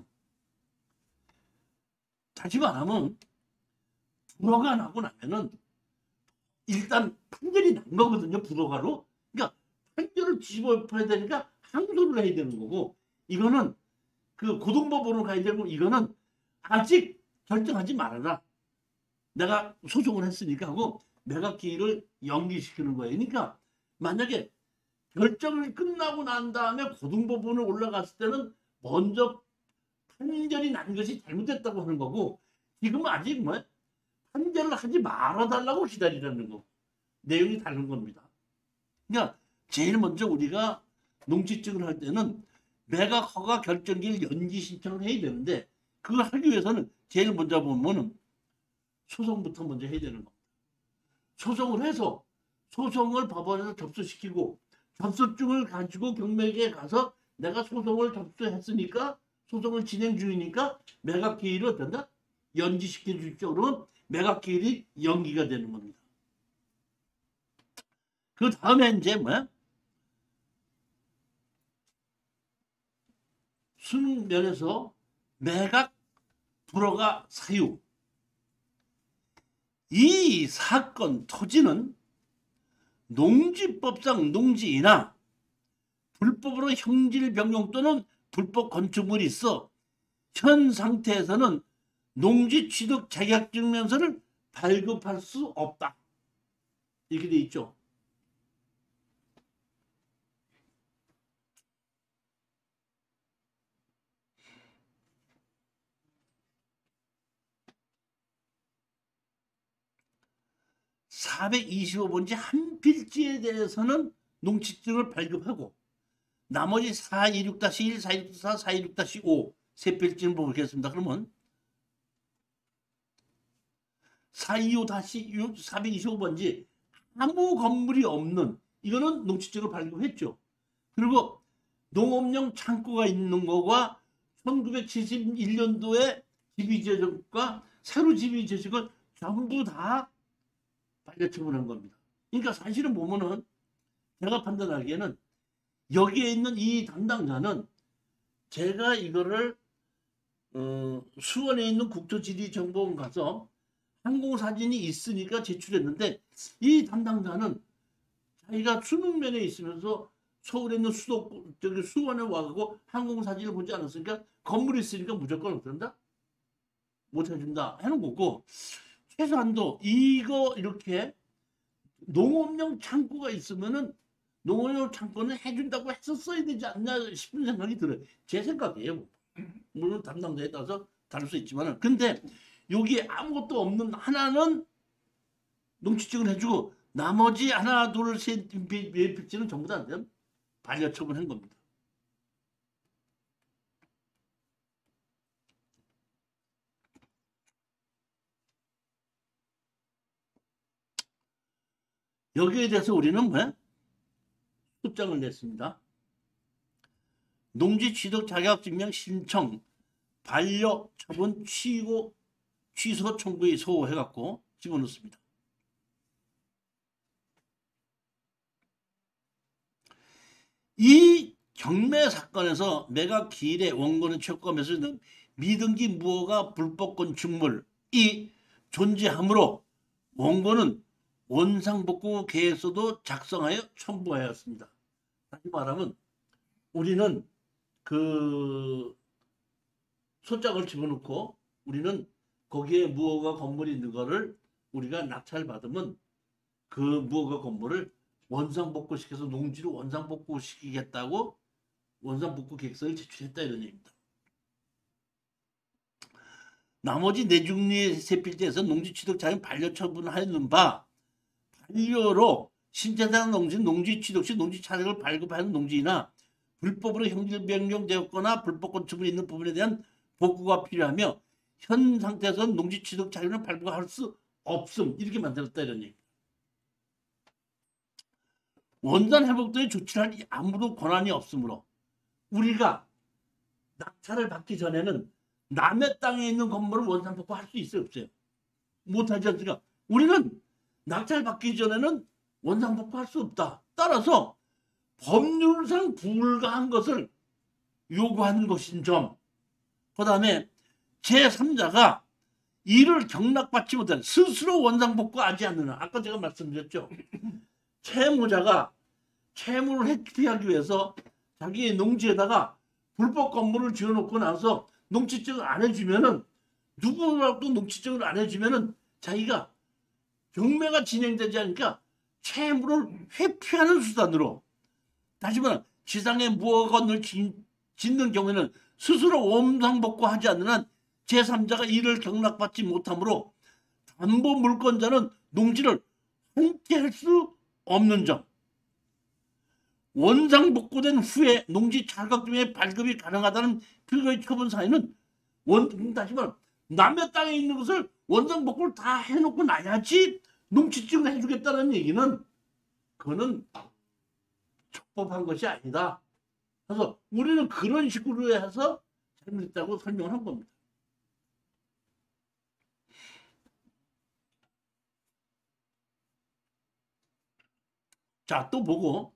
다시 말하면 불허가 나고 나면은 일단 판결이 난 거거든요. 불허가로. 그러니까 판결을 뒤집어 엎어야 되니까 항소를 해야 되는 거고 이거는 그 고등법원으로 가야 되고 이거는 아직 결정하지 말아라. 내가 소송을 했으니까 하고 매각기일을 연기시키는 거예요. 그러니까 만약에 결정이 끝나고 난 다음에 고등법원을 올라갔을 때는 먼저 판결이 난 것이 잘못됐다고 하는 거고 지금은 아직 뭐 판결을 하지 말아달라고 기다리라는 거. 내용이 다른 겁니다. 그러니까 제일 먼저 우리가 농지증을 할 때는 매각 허가 결정기일 연기 신청을 해야 되는데 그걸 하기 위해서는 제일 먼저 보면은 소송부터 먼저 해야 되는 겁니다. 소송을 해서 소송을 법원에서 접수시키고 접수증을 가지고 경매계에 가서 내가 소송을 접수했으니까 소송을 진행 중이니까 매각기일을 어떤다? 연기시켜 주십시오. 그러면 매각기일이 연기가 되는 겁니다. 그 다음에 이제 뭐야? 수능면에서 매각 불허가 사유. 이 사건 토지는 농지법상 농지이나 불법으로 형질 변경 또는 불법 건축물이 있어 현 상태에서는 농지 취득 자격증명서를 발급할 수 없다. 이렇게 돼 있죠. 사백이십오 번지 한 필지에 대해서는 농지증을 발급하고 나머지 사백이십육 일, 사백이십육 사, 사백이십육 오 세 필지는 보겠습니다. 그러면 사백이십오 사백이십오 번지 아무 건물이 없는 이거는 농지증을 발급했죠. 그리고 농업용 창고가 있는 거와 천구백칠십일 년도에 지비재정과 새로 지비재정을 전부 다 반려처분한 겁니다. 그러니까 사실은 보면은 제가 판단하기에는 여기에 있는 이 담당자는 제가 이거를 어, 수원에 있는 국토지리정보원 가서 항공사진이 있으니까 제출했는데 이 담당자는 자기가 수능면에 있으면서 서울에 있는 수도 저기 수원에 와가고 항공사진을 보지 않았으니까 건물이 있으니까 무조건 어떤다? 못 해준다 하는 거고 최소한도 이거 이렇게 농업용 창고가 있으면은 농업용 창고는 해준다고 했었어야 되지 않나 싶은 생각이 들어요. 제 생각이에요. 물론 담당자에 따라서 다를 수 있지만은 근데 여기에 아무것도 없는 하나는 농지증을 해주고 나머지 하나 둘셋 필지는 전부 다 반려처분한 겁니다. 여기에 대해서 우리는 뭐 소장을 냈습니다. 농지 취득 자격증명 신청 반려 처분 취고 취소 청구에 소해갖고 집어넣습니다. 이 경매 사건에서 매각 기일에 원고는 채권에서는 미등기 무허가 불법 건축물이 존재하므로 원고는 원상복구 계획서도 작성하여 첨부하였습니다. 다시 말하면 우리는 그 소장을 집어넣고 우리는 거기에 무허가 건물이 있는 거를 우리가 낙찰받으면 그 무허가 건물을 원상복구시켜서 농지로 원상복구시키겠다고 원상복구 계획서를 제출했다 이런 얘기입니다. 나머지 내중리 세 필지에서 농지 취득 자연 반려 처분하였는 바 반려로 신재산 농지 농지 취득 시 농지 차익을 발급하는 농지나 불법으로 형질 변경되었거나 불법 건축물이 있는 부분에 대한 복구가 필요하며 현 상태에서는 농지 취득 자유는 발부할 수 없음 이렇게 만들었다 이런 얘기. 원산 회복 등의 조치를 할 아무도 권한이 없으므로 우리가 낙찰을 받기 전에는 남의 땅에 있는 건물을 원상 복구할 수 있어요 없어요? 못하지 않습니까? 우리는 낙찰 받기 전에는 원상 복구할 수 없다. 따라서 법률상 불가한 것을 요구하는 것인 점. 그 다음에 제삼자가 이를 경락받지 못한 스스로 원상 복구하지 않는 한 아까 제가 말씀드렸죠. 채무자가 채무를 회피하기 위해서 자기의 농지에다가 불법 건물을 지어놓고 나서 농지증을 안 해주면은 누구라도 농지증을 안 해주면은 자기가 경매가 진행되지 않으니까 채무를 회피하는 수단으로 다시 말하면 지상에 무허가 건물을 짓는 경우에는 스스로 원상복구하지 않는 한 제삼자가 이를 경락받지 못하므로 담보 물권자는 농지를 함께할 수 없는 점. 원상복구된 후에 농지 자격증의 발급이 가능하다는 필요의 처분 사유는 원 다시 말하면 남의 땅에 있는 것을 원상복구를 다 해놓고 나야지 농지증을 해주겠다는 얘기는 그거는 촉법한 것이 아니다. 그래서 우리는 그런 식으로 해서 잘못했다고 설명을 한 겁니다. 자, 또 보고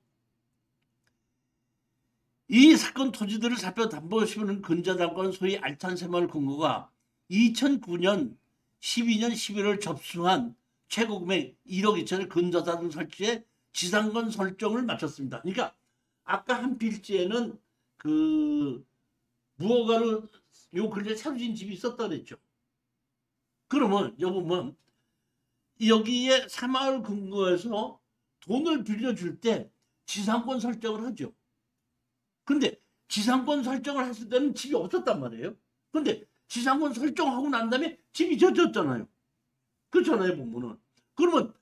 이 사건 토지들을 살펴 담보 심의는 근저당권 소위 알찬 새마을 금고가 이천구 년 십이 년 십일월 접수한 최고 금액 일억 이천을 근저당 설치에 지상권 설정을 마쳤습니다. 그러니까 아까 한 필지에는 그 무허가를 요 근처에 새로 지은 집이 있었다 그랬죠. 그러면 여보면 여기에 새마을 금고에서 돈을 빌려줄 때 지상권 설정을 하죠. 근데 지상권 설정을 했을 때는 집이 없었단 말이에요. 근데 지상권 설정하고 난 다음에 집이 젖었잖아요. 그렇잖아요, 보면은. 그러면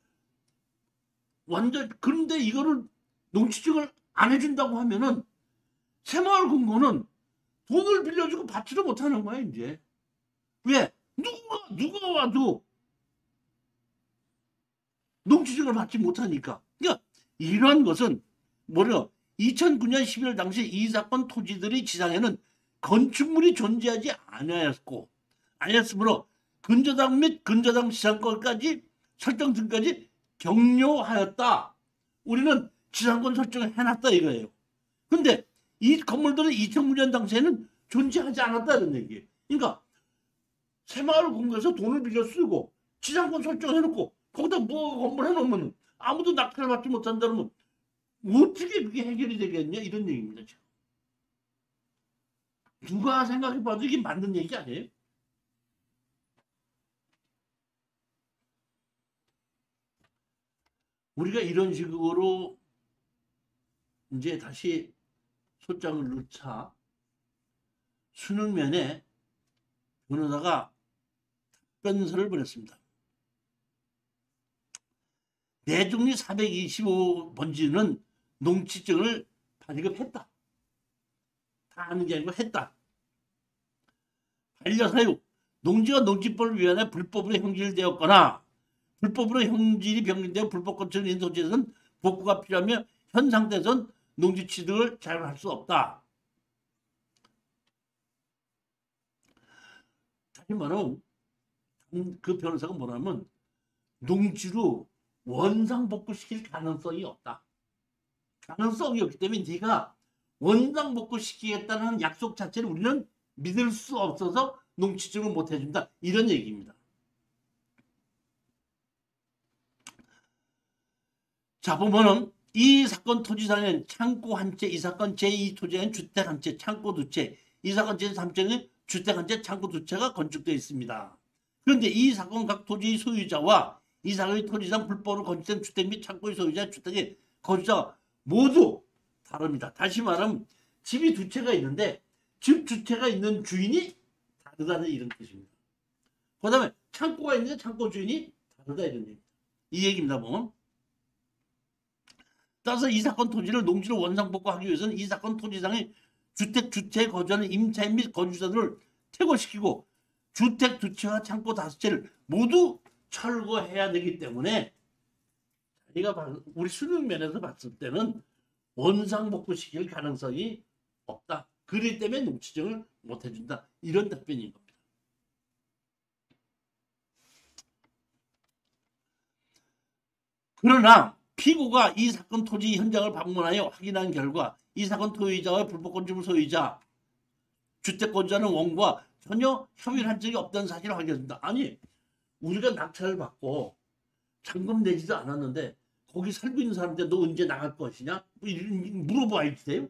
완전 그런데 이거를 농지증을 안 해준다고 하면은 새마을 금고는 돈을 빌려주고 받지도 못하는 거야 이제. 왜? 누가 누가 와도 농지증을 받지 못하니까. 그러니까 이러한 것은 뭐냐? 이천구 년 십일월 당시 이 사건 토지들의 지상에는 건축물이 존재하지 않았고 아니었으므로 근저당 및 근저당 지상권까지 설정 등까지 격려하였다. 우리는 지상권 설정을 해놨다 이거예요. 근데 이 건물들은 이천구 년 당시에는 존재하지 않았다는 얘기예요. 그러니까 새마을 금고에서 돈을 빌려 쓰고 지상권 설정해놓고 거기다 뭐 건물 해놓으면 아무도 낙찰을 받지 못한다면 어떻게 그게 해결이 되겠냐 이런 얘기입니다. 지금. 누가 생각해봐도 이게 맞는 얘기 아니에요? 우리가 이런 식으로 이제 다시 소장을 넣자 수능면에 변호사가 답변서를 보냈습니다. 내중리 사백이십오 번지는 농지증을 발급했다. 다 하는 게 아니고 했다. 반려사유 농지와 농지법을 위반해 불법으로 형질되었거나 불법으로 형질이 변경되어 불법 건축을 있는 도시에서는 복구가 필요하며 현 상태에서는 농지 취득을 자유할 수 없다. 다시 말하면 그 변호사가 뭐냐면 농지로 원상복구시킬 가능성이 없다. 가능성이 없기 때문에 네가 원상복구시키겠다는 약속 자체를 우리는 믿을 수 없어서 농지증을 못 해준다. 이런 얘기입니다. 자, 보면은 이 사건 토지상에는 창고 한 채, 이 사건 제이 토지에는 주택 한 채, 창고 두 채, 이 사건 제삼 채는 주택 한 채, 창고 두 채가 건축되어 있습니다. 그런데 이 사건 각 토지의 소유자와 이 사건의 토지상 불법으로 건축된 주택 및 창고의 소유자, 주택의 거주자 모두 다릅니다. 다시 말하면 집이 두 채가 있는데 집 두 채가 있는 주인이 다르다는 이런 뜻입니다. 그 다음에 창고가 있는데 창고 주인이 다르다 이런 얘기입니다. 이 얘기입니다. 보면. 따라서 이 사건 토지를 농지로 원상복구하기 위해서는 이 사건 토지상의 주택 두 채에 거주하는 임차인 및 거주자들을 퇴거시키고 주택 두 채와 창고 다섯 채를 모두 철거해야 되기 때문에 우리가 우리 수능 면에서 봤을 때는 원상복구시킬 가능성이 없다. 그렇기 때문에 농지증을 못 해준다. 이런 답변인 겁니다. 그러나 피고가 이 사건 토지 현장을 방문하여 확인한 결과 이 사건 토지자와 불법 건축물 소유자, 주택 거주자는 원고와 전혀 협의를 한 적이 없다는 사실을 확인했습니다. 아니, 우리가 낙찰을 받고 잔금 내지도 않았는데 거기 살고 있는 사람한테 너 언제 나갈 것이냐? 물어봐야지.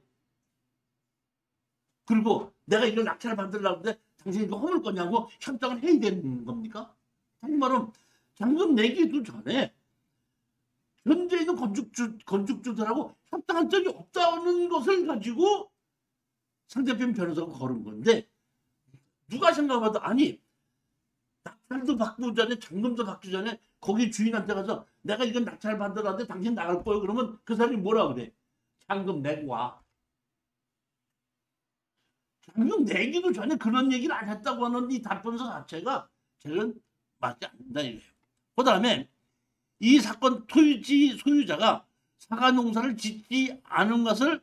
그리고 내가 이걸 낙찰을 받으려고 하는데 당신이 이거 허물 거냐고 협상을 해야 되는 겁니까? 다시 말하면 잔금 내기도 전에 현재 있는 건축주, 건축주들하고 협상한 적이 없다는 것을 가지고 상대편 변호사가 걸은 건데 누가 생각해도 아니 낙찰도 받고 전에 잔금도 받기 전에 거기 주인한테 가서 내가 이건 낙찰 받으라는데 당신 나갈 거예요. 그러면 그 사람이 뭐라 그래? 잔금 내고 와. 잔금 내기도 전에 그런 얘기를 안 했다고 하는 이 답변서 자체가 저는 맞지 않는다 이거예요. 그 다음에 이 사건 토지 소유자가 사과 농사를 짓지 않은 것을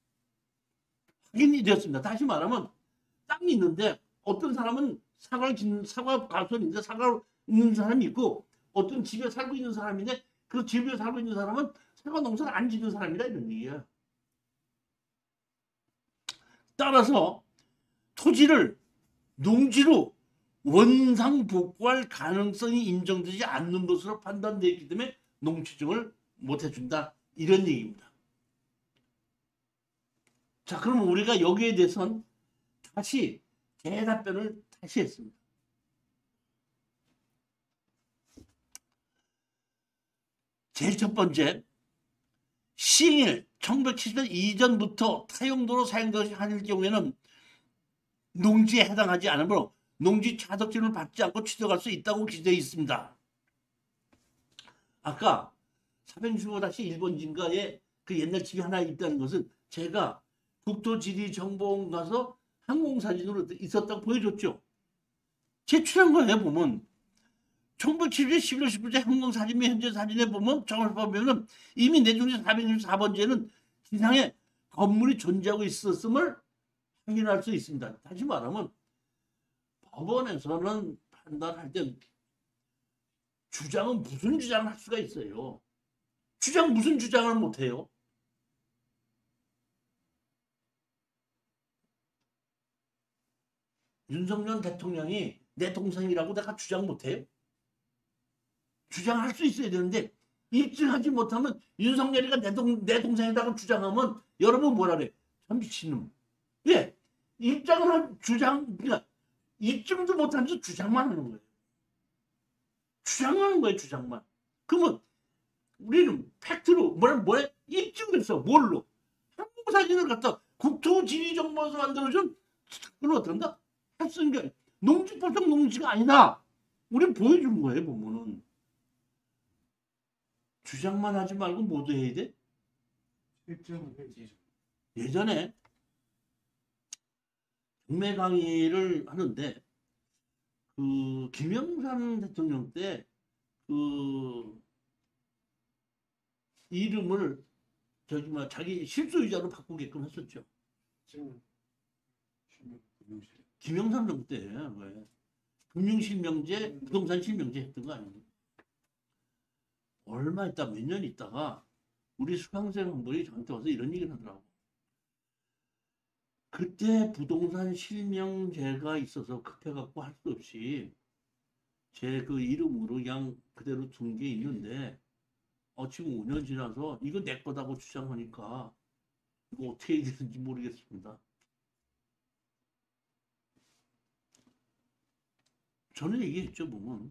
확인이 되었습니다. 다시 말하면 땅이 있는데 어떤 사람은 사과를 짓는 사과 가수인데 사과를 있는 사람이 있고 어떤 집에 살고 있는 사람인데 그 집에 살고 있는 사람은 사과 농사를 안 짓는 사람이라 이런 얘기예요. 따라서 토지를 농지로 원상복구할 가능성이 인정되지 않는 것으로 판단되기 때문에 농지증을 못 해준다. 이런 얘기입니다. 자, 그러면 우리가 여기에 대해서는 다시 대답변을 다시 했습니다. 제일 첫 번째, 시행일 천구백칠십 년 이전부터 타용도로 사용될 경우에는 농지에 해당하지 않으므로 농지 차덕지를 받지 않고 취득할 수 있다고 기재되어 있습니다. 아까 사백육십오 일 번지인가에 그 옛날 집이 하나 있다는 것은 제가 국토지리정보원 가서 항공사진으로 있었다고 보여줬죠. 제출한 거예요. 보면 천구백칠십 년 십일월 십구일째 항공사진 및 현재 사진에 보면 정을 보면 이미 내중지 사백육십사 번지에는 지상에 건물이 존재하고 있었음을 확인할 수 있습니다. 다시 말하면 법원에서는 판단할 때 주장은 무슨 주장을 할 수가 있어요. 주장 무슨 주장을 못해요. 윤석열 대통령이 내 동생이라고 내가 주장 못해요. 주장할 수 있어야 되는데 입증하지 못하면 윤석열이가 내, 동, 내 동생이라고 주장하면 여러분 뭐라 그래? 참 미친놈. 왜? 입장을 한 주장, 그러니까 입증도 못하면서 주장만 하는 거예요. 주장하는 거예요, 주장만. 그러면 우리는 팩트로 뭐라 뭐래? 입증됐어. 뭘로? 항공사진을 갖다 국토지리정보원에서 만들어준 그걸 어떤다? 할 수 있는 게 농지법상 농지가 아니다. 우린 보여주는 거예요, 보면은. 주장만 하지 말고 뭐도 해야 돼? 예전에 경매 강의를 하는데 그 김영삼 대통령 때 그 이름을 저기 뭐 자기 실소유자로 바꾸게끔 했었죠. 김영삼 정부 때예요. 왜? 금융실명제, 부동산 실명제 했던 거 아닙니까? 얼마 있다, 몇 년 있다가 우리 수강생 한 분이 저한테 와서 이런 얘기를 하더라고. 그때 부동산 실명제가 있어서 급해갖고 할 수 없이 제 그 이름으로 그냥 그대로 둔 게 있는데 어, 지금 오 년 지나서 이거 내 거다고 주장하니까 이거 어떻게 해야 되는지 모르겠습니다. 저는 얘기했죠, 보면.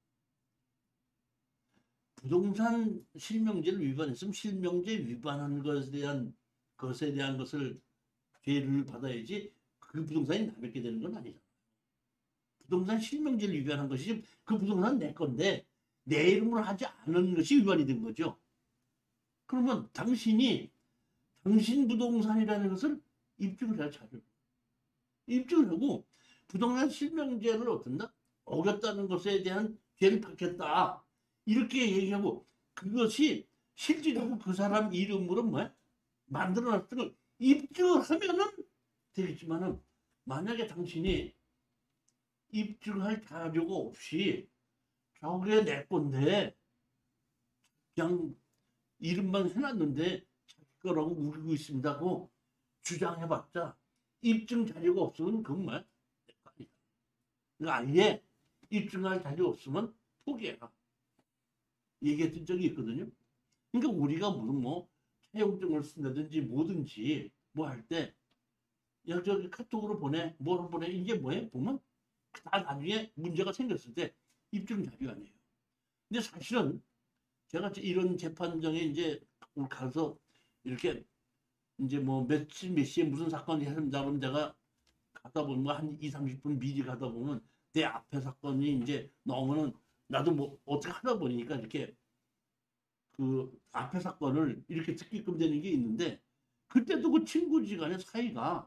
부동산 실명제를 위반했으면 실명제 위반한 것에 대한 것에 대한 것을 죄를 받아야지 그 부동산이 남에게 되는 건 아니잖아요. 부동산 실명제를 위반한 것이 그 부동산은 내 건데 내 이름으로 하지 않은 것이 위반이 된 거죠. 그러면 당신이 당신 부동산이라는 것을 입증을 해야 자료. 입증을 하고 부동산 실명제를 어떤다? 어겼다는 것에 대한 죄를 받겠다. 이렇게 얘기하고 그것이 실질적으로 그 사람 이름으로 뭐야? 만들어놨던 걸 입증을 하면은 되겠지만은 만약에 당신이 입증할 자료가 없이 저게 내 건데 그냥 이름만 해놨는데 자기 거라고 우기고 있습니다고 주장해봤자 입증 자료가 없으면 그건 뭐야? 내 거 아니다. 그러니까 아예 입증할 자료 없으면 포기해라. 얘기했던 적이 있거든요. 그러니까 우리가 무슨 뭐 차용증을 쓴다든지 뭐든지 뭐 할 때 야 저기 카톡으로 보내 뭐로 보내 이게 뭐예요? 보면 다 나중에 문제가 생겼을 때 입증 자료 아니에요. 근데 사실은 제가 이런 재판정에 이제 가서 이렇게 이제 뭐 며칠 몇 시에 무슨 사건이 했습니다. 그럼 제가 가다 보면 한 이, 삼십 분 미리 가다 보면 내 앞에 사건이 이제 나오면은 나도 뭐 어떻게 하다 보니까 이렇게 그 앞에 사건을 이렇게 듣게끔 되는 게 있는데 그때도 그 친구지간의 사이가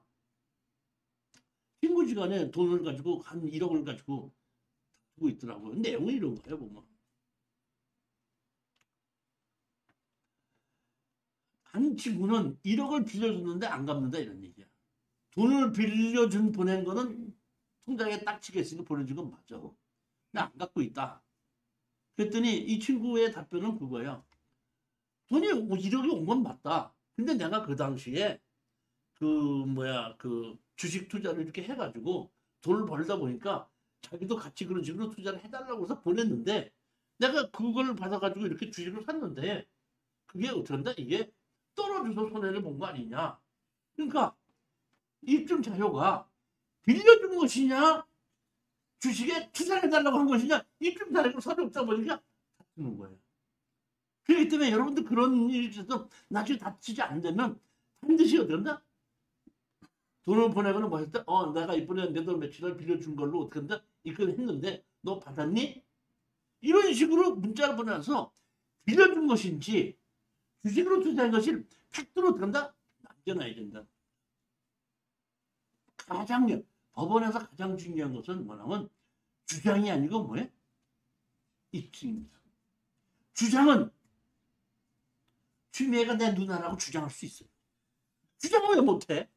친구지간에 돈을 가지고 한 일억을 가지고 두고 있더라고요. 내용은 이런 거예요 보면. 한 친구는 일억을 빌려줬는데 안 갚는다 이런 얘기야. 돈을 빌려준 보낸 거는 통장에 딱 찍혀있으니까 보내준 건 맞아. 근데 안 갚고 있다. 그랬더니 이 친구의 답변은 그거야. 돈이 일억이 온 건 맞다. 근데 내가 그 당시에 그 뭐야 그 주식 투자를 이렇게 해가지고 돈을 벌다 보니까 자기도 같이 그런 식으로 투자를 해달라고 해서 보냈는데 내가 그걸 받아가지고 이렇게 주식을 샀는데 그게 어떻게 한다? 이게 떨어져서 손해를 본 거 아니냐. 그러니까 입증 자료가 빌려준 것이냐 주식에 투자를 해달라고 한 것이냐 입증 자료가 서로 없다 보니까 다투는 거예요. 그렇기 때문에 여러분들 그런 일이 있어서 나중에 다치지 않으면 반드시 어떻게 한다? 돈을 보내거나 뭐 했다? 어 내가 이번에 내 돈 며칠을 빌려준 걸로 어떻게 한다? 이걸 했는데 너 받았니? 이런 식으로 문자를 보내서 빌려준 것인지 주식으로 투자한 것이 팩트로 어떻게 한다? 남겨놔야 된다. 가장 법원에서 가장 중요한 것은 뭐냐면 주장이 아니고 뭐예요? 입증입니다. 주장은 추미애가 내 누나라고 주장할 수 있어요. 주장을 왜 못해?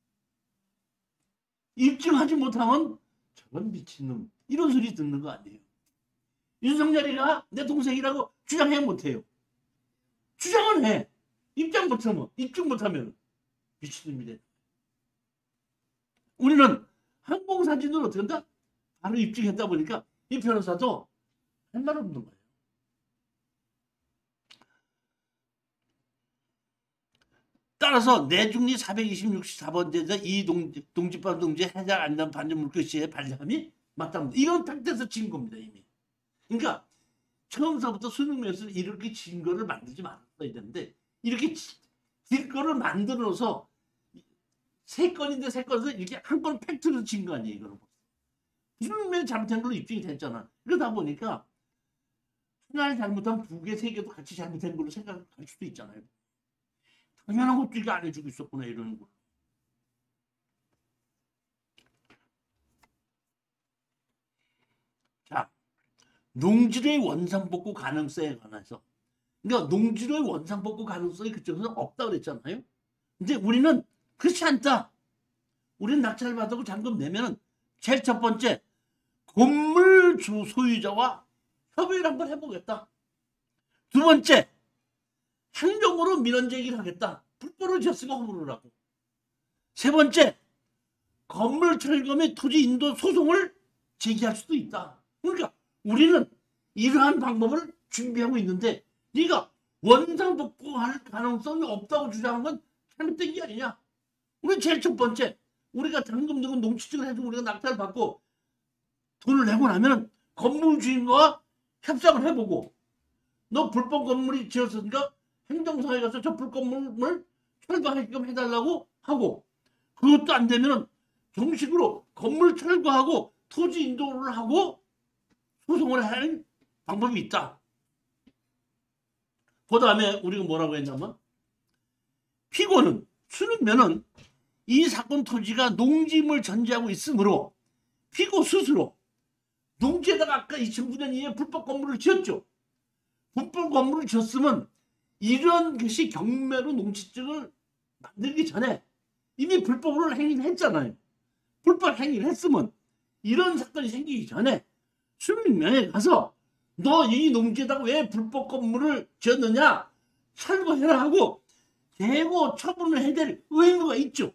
입증하지 못하면 저건 미친놈 이런 소리 듣는 거 아니에요. 윤석열이가 내 동생이라고 주장해 못해요. 주장은 해. 입장 못하면 입증 못하면 미친놈이 돼. 우리는 항공사진으로 어떻게 한다? 바로 입증했다 보니까 이 변호사도 할 말 없는 거예요. 따라서 내중리 사백이십육 사 번제에서 이 동집반 동지 해당 안전 반전 물권 시의 발령함이 맞답니다. 이건 팩트에서 진 겁니다 이미. 그러니까 처음서부터 수능에서 이렇게 증거를 만들지 말았어야 되는데 이렇게 증거를 만들어서 세 건인데 세 건에서 이렇게 한 건 팩트로 진 거 아니에요 이거는. 수능에 잘못한 걸로 입증이 됐잖아. 그러다 보니까 하나를 잘못하면 두 개, 세 개도 같이 잘못한 걸로 생각할 수도 있잖아요. 당연한 것도 이게 안 해주고 있었구나 이러는 거. 자, 농지의 원상복구 가능성에 관해서. 그러니까 농지의 원상복구 가능성이 그쪽에서 없다고 그랬잖아요. 근데 우리는 그렇지 않다. 우리는 낙찰 받고 잔금 내면은 제일 첫 번째 건물 주 소유자와 협의를 한번 해보겠다. 두 번째 행정으로 민원 제기를 하겠다. 불법으로 지었으면 허물을 하고. 세 번째 건물 철거 및 토지 인도 소송을 제기할 수도 있다. 그러니까 우리는 이러한 방법을 준비하고 있는데 네가 원상복구할 가능성이 없다고 주장한 건 잘못된 게 아니냐. 우리 제일 첫 번째 우리가 잔금 내고 농취증을 해주고 우리가 낙찰을 받고 돈을 내고 나면 건물 주인과 협상을 해보고 너 불법 건물이 지었으니까 행정사에 가서 저 불건물을 철거하게끔 해달라고 하고 그것도 안 되면 정식으로 건물 철거하고 토지 인도를 하고 소송을 하는 방법이 있다. 그 다음에 우리가 뭐라고 했냐면 피고는 수능면은 이 사건 토지가 농지임을 전제하고 있으므로 피고 스스로 농지에다가 아까 이천구 년 이후에 불법 건물을 지었죠. 불법 건물을 지었으면 이런 것이 경매로 농지증을 만들기 전에 이미 불법으로 행위를 했잖아요. 불법 행위를 했으면 이런 사건이 생기기 전에 수민면에 가서 너 이 농지에다가 왜 불법 건물을 지었느냐 철거해라 하고 대고 처분을 해야 될 의무가 있죠.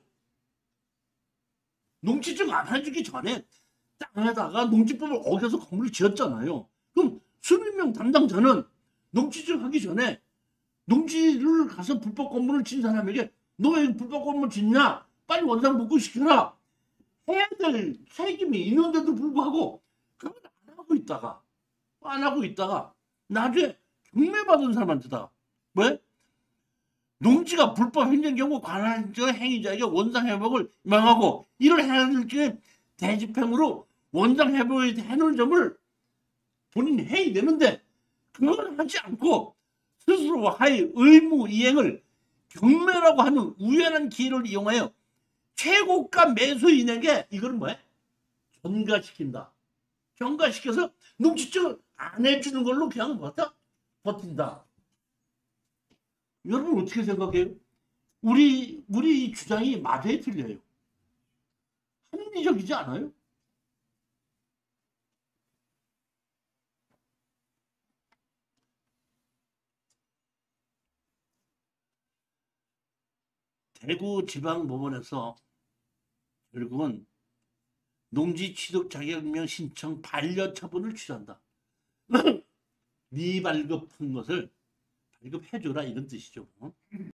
농지증 안 해주기 전에 땅에다가 농지법을 어겨서 건물을 지었잖아요. 그럼 수민명 담당자는 농지증 하기 전에 농지를 가서 불법 건물을 진 사람에게 너 왜 불법 건물 짓냐? 빨리 원상복구 시켜라. 해야 될 책임이 있는데도 불구하고 그걸 안 하고 있다가 안 하고 있다가 나중에 경매받은 사람한테다. 왜? 농지가 불법 행정 경우 관할 행위자에게 원상회복을 명하고 이를 해야 될 경우에 대집행으로 원상회복에 해놓은 점을 본인이 해야 되는데 그걸 하지 않고 스스로 하의 의무 이행을 경매라고 하는 우연한 기회를 이용하여 최고가 매수인에게 이걸 뭐해? 전가시킨다. 전가시켜서 농지증을 안 해주는 걸로 그냥 뭐다? 버틴다. 여러분 어떻게 생각해요? 우리 우리 이 주장이 맞아요, 틀려요? 합리적이지 않아요? 대구지방법원에서 결국은 농지 취득 자격명 신청 반려 처분을 취소한다. 네 발급한 것을 발급해줘라 이런 뜻이죠.